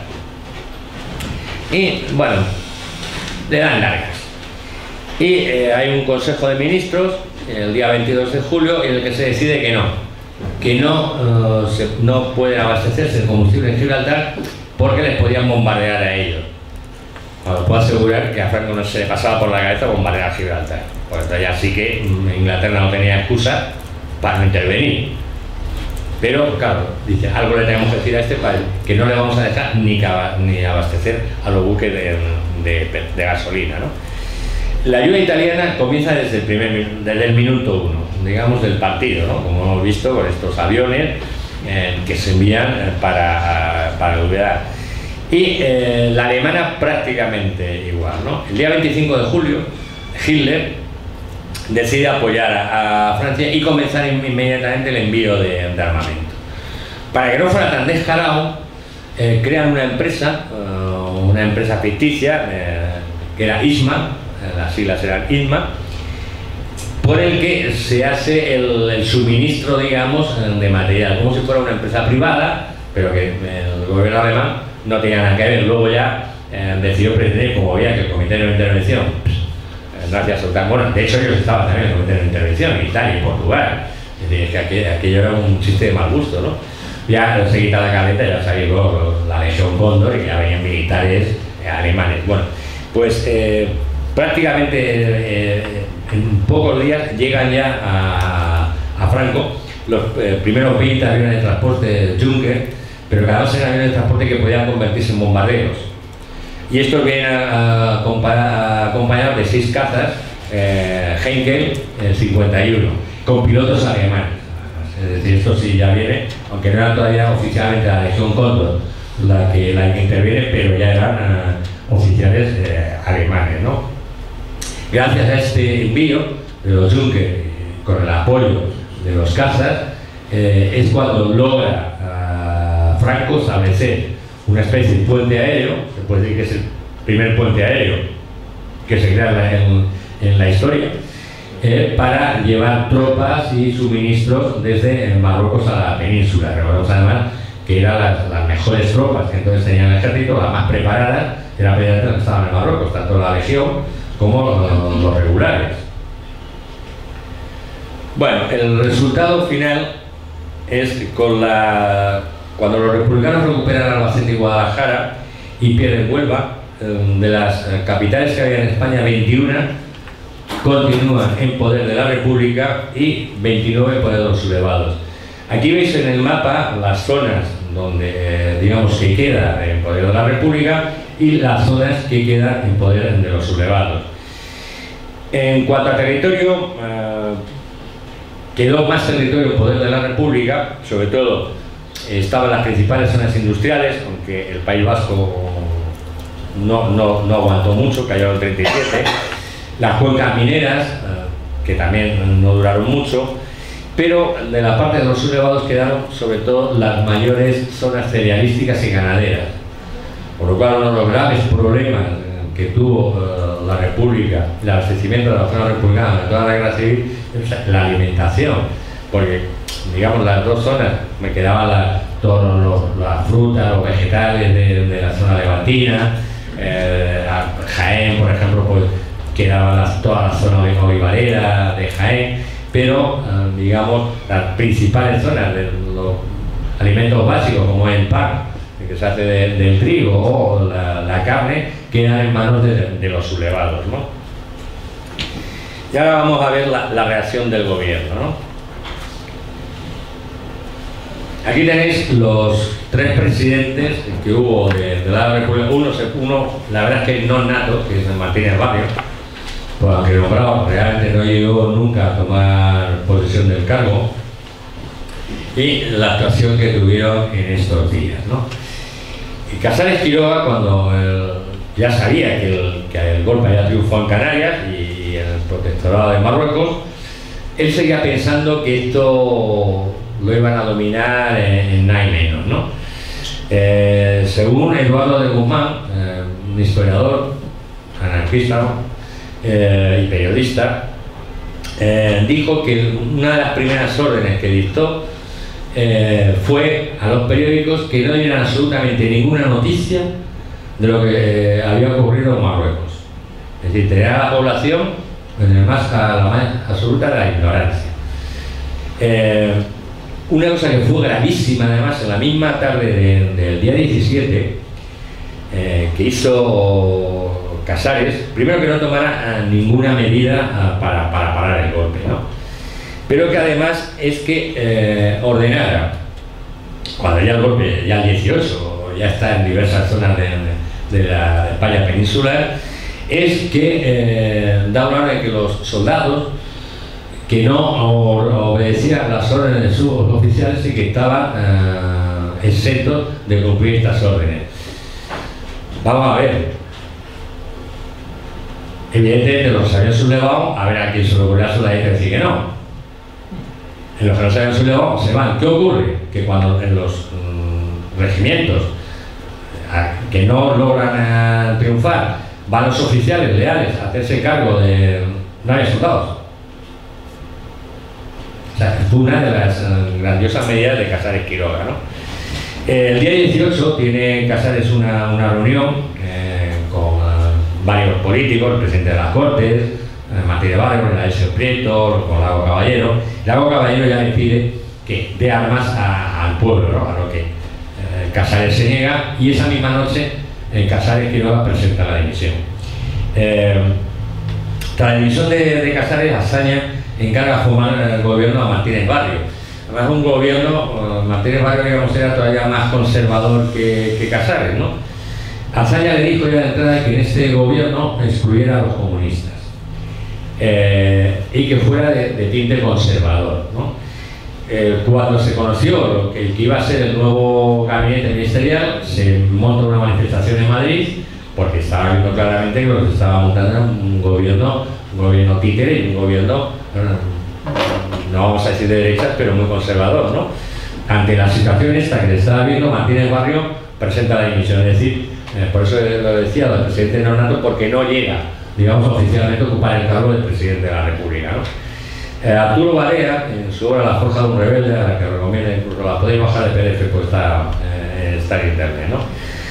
Y bueno, le dan largas. Y hay un Consejo de Ministros el día 22 de julio en el que se decide que no pueden abastecerse de combustible en Gibraltar porque les podían bombardear a ellos. Os puedo asegurar que a Franco no se le pasaba por la cabeza bombardear a Gibraltar, porque ya sí que Inglaterra no tenía excusa para no intervenir. Pero claro, dice, algo le tenemos que decir a este país, que no le vamos a dejar ni abastecer a los buques de gasolina, ¿no? La ayuda italiana comienza desde el minuto 1, digamos, del partido, ¿no? Como hemos visto con estos aviones que se envían para ayudar. Y la alemana prácticamente igual, ¿no? El día 25 de julio, Hitler decide apoyar a Francia y comenzar inmediatamente el envío de armamento. para que no fuera tan descarado, crean una empresa ficticia, que era ISMA, las siglas eran ISMA, por el que se hace el suministro, digamos, de material, como si fuera una empresa privada, pero que el gobierno alemán no tenía nada que ver. Luego ya decidió pretender, como veía que el Comité de Intervención, gracias a OTAN, bueno, de hecho ellos estaban también en el Comité de Intervención, Italia y Portugal, es decir, que aquello era un chiste de mal gusto, ¿no? Ya se quita la caleta, ya salió la Legión Cóndor y ya venían militares alemanes. Bueno, pues prácticamente en pocos días llegan ya a Franco los primeros 20 aviones de transporte Junker, pero cada vez eran aviones de transporte que podían convertirse en bombarderos. Y estos vienen acompañados de 6 cazas Heinkel 51, con pilotos alemanes. Es decir, esto sí ya viene, aunque no era todavía oficialmente la Legión Cóndor la que interviene, pero ya eran oficiales alemanes, ¿no? Gracias a este envío de los Junker, con el apoyo de los cazas, es cuando logra Franco establecer una especie de puente aéreo, se puede decir que es el primer puente aéreo que se crea en la historia, para llevar tropas y suministros desde Marruecos a la península. Recordemos además que eran las mejores tropas que entonces tenían el ejército, las más preparadas, eran precisamente las que estaban en Marruecos, tanto la Legión como los regulares. Bueno, el resultado final es que cuando los republicanos recuperan Albacete y Guadalajara y pierden Huelva, de las capitales que había en España, 21 continúan en poder de la República y 29 en poder de los sublevados. Aquí veis en el mapa las zonas donde, digamos, que queda en poder de la República y las zonas que quedan en poder de los sublevados. En cuanto a territorio, quedó más territorio en poder de la República, sobre todo estaban las principales zonas industriales, aunque el País Vasco no aguantó mucho, cayó en el 37, las cuencas mineras, que también no duraron mucho, pero de la parte de los sublevados quedaron sobre todo las mayores zonas cerealísticas y ganaderas, por lo cual uno de los graves problemas que tuvo la República, el abastecimiento de la zona republicana de toda la guerra civil, es la alimentación, porque digamos las dos zonas me quedaban todas las frutas, los vegetales de la zona levantina, Jaén, por ejemplo, pues quedaba toda la zona olivarera de Jaén, pero digamos las principales zonas de los alimentos básicos como el pan, que se hace del trigo, o la carne, quedan en manos de los sublevados, ¿no? Y ahora vamos a ver la reacción del gobierno, ¿no? Aquí tenéis los 3 presidentes que hubo de la República. Uno, la verdad es que no nato, que es Martínez Barrio, pues aunque nombrado, realmente no llegó nunca a tomar posesión del cargo, y la actuación que tuvieron en estos días, ¿no? Y Casares Quiroga, cuando ya sabía que el golpe había triunfado en Canarias y en el protectorado de Marruecos, él seguía pensando que esto lo iban a dominar en nada y menos, ¿no? Según Eduardo de Guzmán, un historiador, anarquista, ¿no? Y periodista, dijo que una de las primeras órdenes que dictó fue a los periódicos que no dieran absolutamente ninguna noticia de lo que había ocurrido en Marruecos. Es decir, tener a la población en la más absoluta de la ignorancia. Una cosa que fue gravísima, además, en la misma tarde del día 17, que hizo Casares, primero que no tomara ninguna medida para parar el golpe, ¿no? Pero que además es que ordenara, cuando ya el golpe, ya el 18, ya está en diversas zonas de la España peninsular, es que da una orden que los soldados que no obedecían las órdenes de sus oficiales y que estaban exentos de cumplir estas órdenes. Vamos a ver. Evidentemente los habían sublevado, a ver a quién se le ocurrió a su decir que no. En los que no se habían sublevado se van. ¿Qué ocurre? que cuando en los regimientos que no logran triunfar, van los oficiales leales a hacerse cargo de... no hay soldados. O sea, fue una de las grandiosas medidas de Casares Quiroga, ¿no? El día 18 tiene Casares una reunión con varios políticos, el presidente de las Cortes, Martínez Barrio, el Aesio Prieto, con Lago Caballero. Lago Caballero ya le pide que dé armas al pueblo, ¿no? A lo que Casares se niega, y esa misma noche Casares Quiroga presenta la dimisión. Tras la dimisión de Casares, Azaña encarga a formar el gobierno a Martínez Barrio. Además, un gobierno, Martínez Barrio, digamos, era todavía más conservador que Casares, ¿no? Azaña le dijo ya de entrada que en este gobierno excluyera a los comunistas y que fuera de tinte conservador, ¿no? Cuando se conoció lo que iba a ser el nuevo gabinete ministerial, se montó una manifestación en Madrid porque estaba viendo claramente que lo que se estaba montando era un gobierno títere y un gobierno, no vamos a decir de derechas, pero muy conservador, ¿no? Ante la situación esta que le estaba viendo, Martínez Barrio presenta la dimisión, es decir, por eso lo decía el presidente Nonato, porque no llega, digamos, oficialmente a ocupar el cargo del presidente de la República, ¿no? Arturo Barea, en su obra La forja de un rebelde, a la que recomiendo, incluso la podéis bajar de PDF, pues está en internet, ¿no?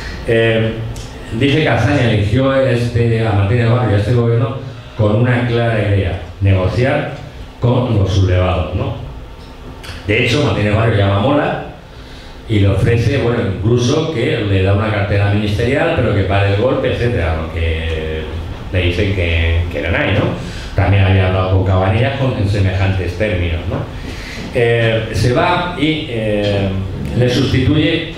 Dice que Azaña eligió a Martínez Barrio y a este gobierno con una clara idea: negociar con los sublevados, ¿no? De hecho, Martínez Barrio llama a Mola y le ofrece, bueno, incluso que le da una cartera ministerial, pero que pare el golpe, etcétera, lo que le dicen que no hay, ¿no? También había hablado con Cabanillas en semejantes términos, ¿no? Se va y le sustituye,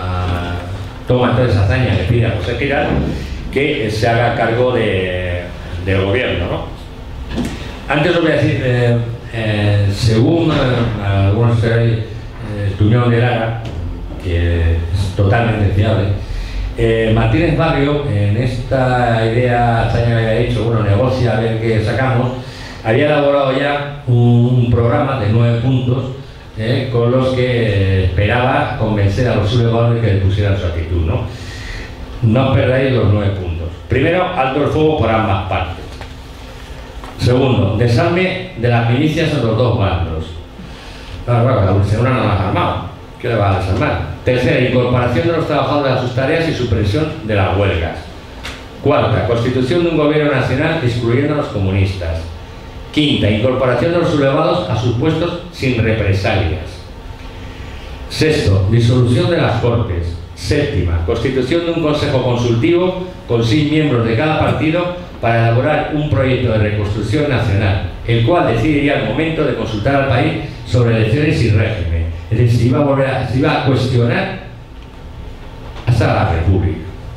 toma entonces Azaña, le pide a José Giral que se haga cargo del gobierno, ¿no? Antes os voy a decir, según algunos historiadores, Tuñón de Lara, que es totalmente fiable, Martínez Barrio, en esta idea, Azaña le había dicho, bueno, negocia a ver qué sacamos, había elaborado ya un programa de 9 puntos con los que esperaba convencer a los sublevados de que le pusieran su actitud, ¿no? No perdáis los 9 puntos. Primero, alto el fuego por ambas partes. Segundo, desarme de las milicias en los dos bandos. Claro, la Unión no las ha armado. ¿Qué le va a desarmar? Tercera, incorporación de los trabajadores a sus tareas y supresión de las huelgas. Cuarta, constitución de un gobierno nacional excluyendo a los comunistas. Quinta, incorporación de los sublevados a sus puestos sin represalias. Sexto, disolución de las Cortes. Séptima, constitución de un consejo consultivo con 6 miembros de cada partido para elaborar un proyecto de reconstrucción nacional, el cual decidiría el momento de consultar al país sobre elecciones y régimen. Es decir, se iba a cuestionar hasta la República.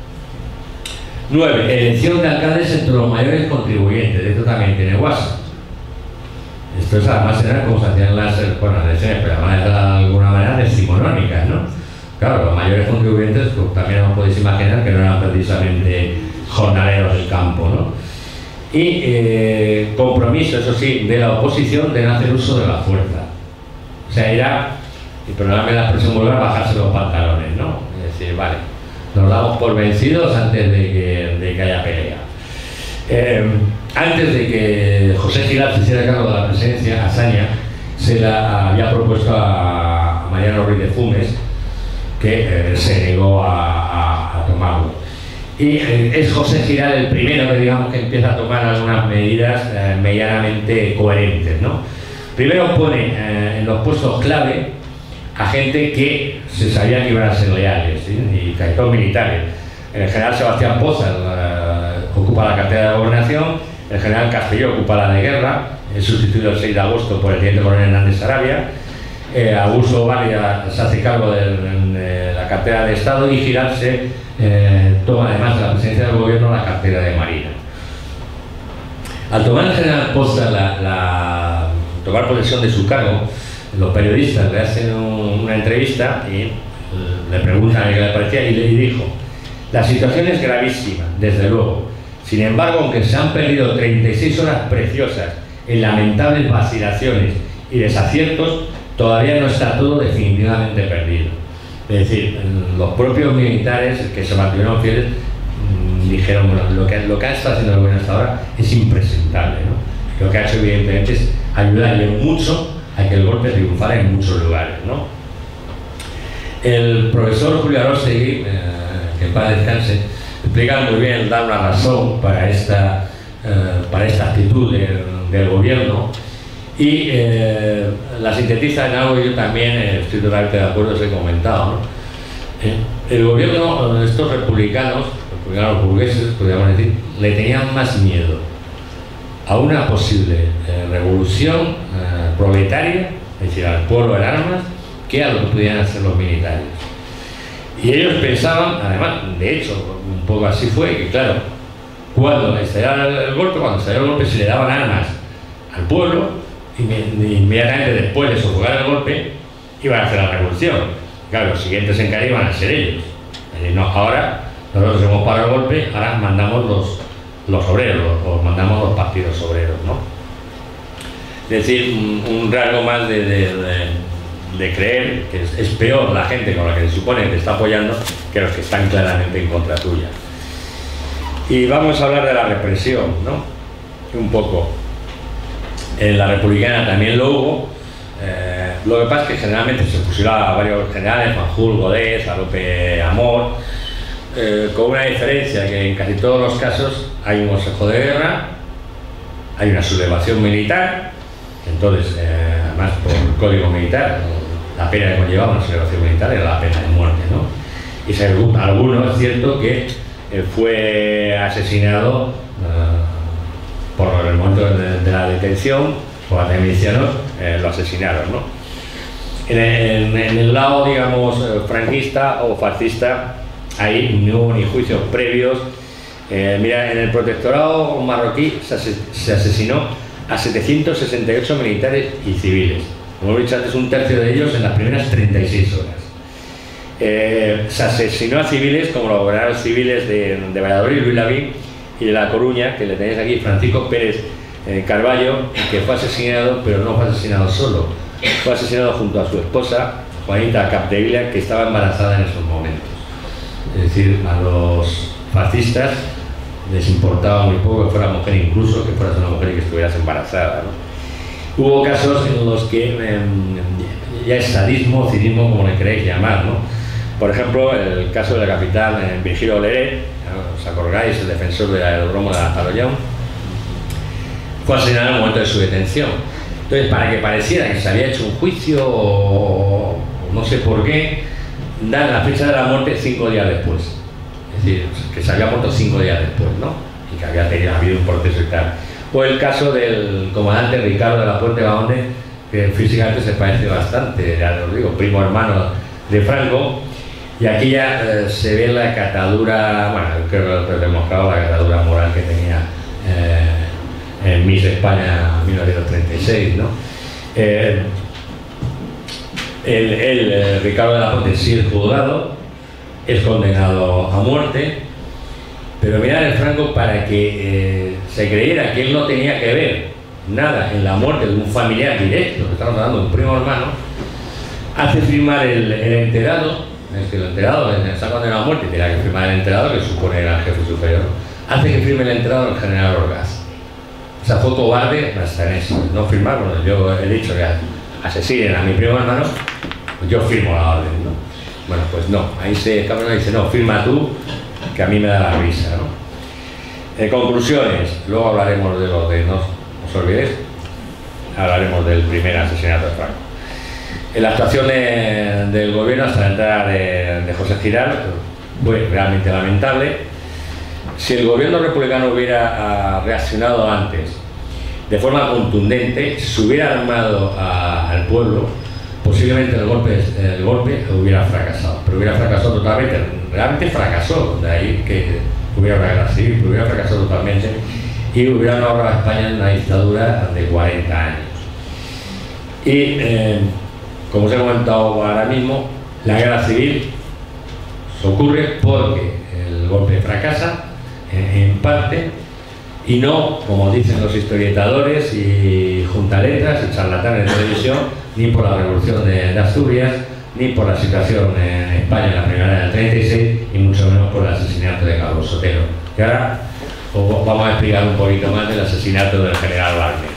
9. Elección de alcaldes entre los mayores contribuyentes. Esto también tiene WhatsApp. Esto es, además era como se hacían las elecciones, pero además de alguna manera decimonónicas, ¿no? Claro, los mayores contribuyentes, pues, también os podéis imaginar que no eran precisamente jornaleros del campo, ¿no? Y compromiso, eso sí, de la oposición de no hacer uso de la fuerza. O sea, era, y perdóname la expresión vulgar, bajarse los pantalones, ¿no? Es decir, vale, nos damos por vencidos antes de que haya pelea. Antes de que José Giral se hiciera cargo de la presidencia, Azaña se la había propuesto a Mariano Ruiz de Funes, que se negó a tomarlo. Y es José Giral el primero que, digamos, que empieza a tomar algunas medidas medianamente coherentes, ¿no? Primero pone en los puestos clave a gente que se sabía que iban a ser leales, ¿sí? Y casi todos militares. El general Sebastián Poza ocupa la cartera de gobernación, el general Castelló ocupa la de guerra, es sustituido el 6 de agosto por el teniente coronel Hernández Sarabia. Augusto Varia se hace cargo de la cartera de Estado y Giral se toma además de la presidencia del gobierno la cartera de Marina. Al tomar el general Poza tomar posesión de su cargo, los periodistas le hacen una entrevista y le preguntan qué le parecía y le dijo: la situación es gravísima, desde luego. Sin embargo, aunque se han perdido 36 horas preciosas en lamentables vacilaciones y desaciertos, todavía no está todo definitivamente perdido. Es decir, los propios militares que se mantuvieron fieles dijeron, bueno, lo que ha estado haciendo el gobierno hasta ahora es impresentable, ¿no? Lo que ha hecho evidentemente es ayudarle mucho a que el golpe triunfara en muchos lugares, ¿no? El profesor Julio Arostegui, que en paz descanse, explica muy bien, da una razón para esta actitud del gobierno y la sintetiza en algo que yo también estoy totalmente de acuerdo, os he comentado, ¿no? El gobierno, estos republicanos burgueses, podríamos decir, le tenían más miedo a una posible revolución proletaria, es decir, al pueblo en armas, que a lo que pudieran hacer los militares. Y ellos pensaban, además, de hecho, un poco así fue, que claro, cuando estallara el golpe, se le daban armas al pueblo, y inmediatamente después de sofocar el golpe, iban a hacer la revolución. Claro, los siguientes en caer iban a ser ellos. Es decir, no, ahora nosotros hemos parado el golpe, ahora mandamos los obreros, o mandamos los partidos obreros, ¿no? Es decir, un rasgo más de creer que es peor la gente con la que se supone que te está apoyando que los que están claramente en contra tuya. Y vamos a hablar de la represión, ¿no? Un poco. En la republicana también lo hubo. Lo que pasa es que generalmente se fusilaba a varios generales, Fanjul, Godés, a Lope Amor, con una diferencia, que en casi todos los casos hay un consejo de guerra, hay una sublevación militar, entonces, además por el código militar, la pena que conllevaba una sublevación militar era la pena de muerte, ¿no? Y según algunos es cierto que fue asesinado por el momento de la detención, por los milicianos, lo asesinaron, ¿no? En el lado, digamos, franquista o fascista, ahí no hubo ni juicios previos. Mira, en el protectorado marroquí se asesinó a 768 militares y civiles. Como he dicho antes, un tercio de ellos en las primeras 36 horas. Se asesinó a civiles como los gobernadores civiles de Valladolid, Luis Lavín, y de La Coruña, que le tenéis aquí, Francisco Pérez Carballo, que fue asesinado, pero no fue asesinado solo, fue asesinado junto a su esposa, Juanita Capdevila, que estaba embarazada en esos momentos. Es decir, a los fascistas les importaba muy poco que fuera mujer, incluso que fueras una mujer y que estuvieras embarazada, ¿no? Hubo casos en los que ya es sadismo o cinismo, como le queréis llamar, ¿no? Por ejemplo, el caso del capitán Virgilio Leret, ¿os acordáis? El defensor del aeródromo de Ataloyón, fue asesinado en el momento de su detención. Entonces, para que pareciera que se había hecho un juicio o no sé por qué, dan la fecha de la muerte 5 días después. Es decir, que se había muerto 5 días después, ¿no? Y que había habido un proceso y tal. O el caso del comandante Ricardo de la Puente Baonde, que físicamente se parece bastante, ya os digo, primo hermano de Franco. Y aquí ya se ve la catadura, bueno, creo que he demostrado la catadura moral que tenía en Miss España 1936, ¿no? Ricardo de la Puente sí es juzgado, es condenado a muerte, pero mirad el Franco, para que se creyera que él no tenía que ver nada en la muerte de un familiar directo, que estamos hablando de un primo hermano, hace firmar el enterado. Es que el enterado está condenado a muerte y tenía que firmar el enterado, que supone era el jefe superior, hace que firme el enterado el general Orgaz. O sea, fue cobarde hasta en eso, no firmar. Bueno, yo he dicho que asesinen a mi primo hermano, pues yo firmo la orden, ¿no? Bueno, pues no, ahí se cabrón dice, no, firma tú, que a mí me da la risa, ¿no? Conclusiones, luego hablaremos de lo de, no os olvidéis, hablaremos del primer asesinato de Franco. La actuación del gobierno hasta la entrada de José Giral fue realmente lamentable. Si el gobierno republicano hubiera reaccionado antes de forma contundente, se hubiera armado al pueblo, posiblemente el golpe hubiera fracasado, pero hubiera fracasado totalmente, realmente fracasó, de ahí que hubiera una guerra civil, pero hubiera fracasado totalmente y hubiera ahorrado a España en una dictadura de 40 años. Y como os he comentado ahora mismo, la guerra civil ocurre porque el golpe fracasa en parte Y no, como dicen los historiadores y juntaletras y charlatanes de televisión, ni por la revolución de Asturias, ni por la situación en España en la primavera del 36, y mucho menos por el asesinato de Carlos Sotero. Y ahora vamos a explicar un poquito más del asesinato del general Wagner.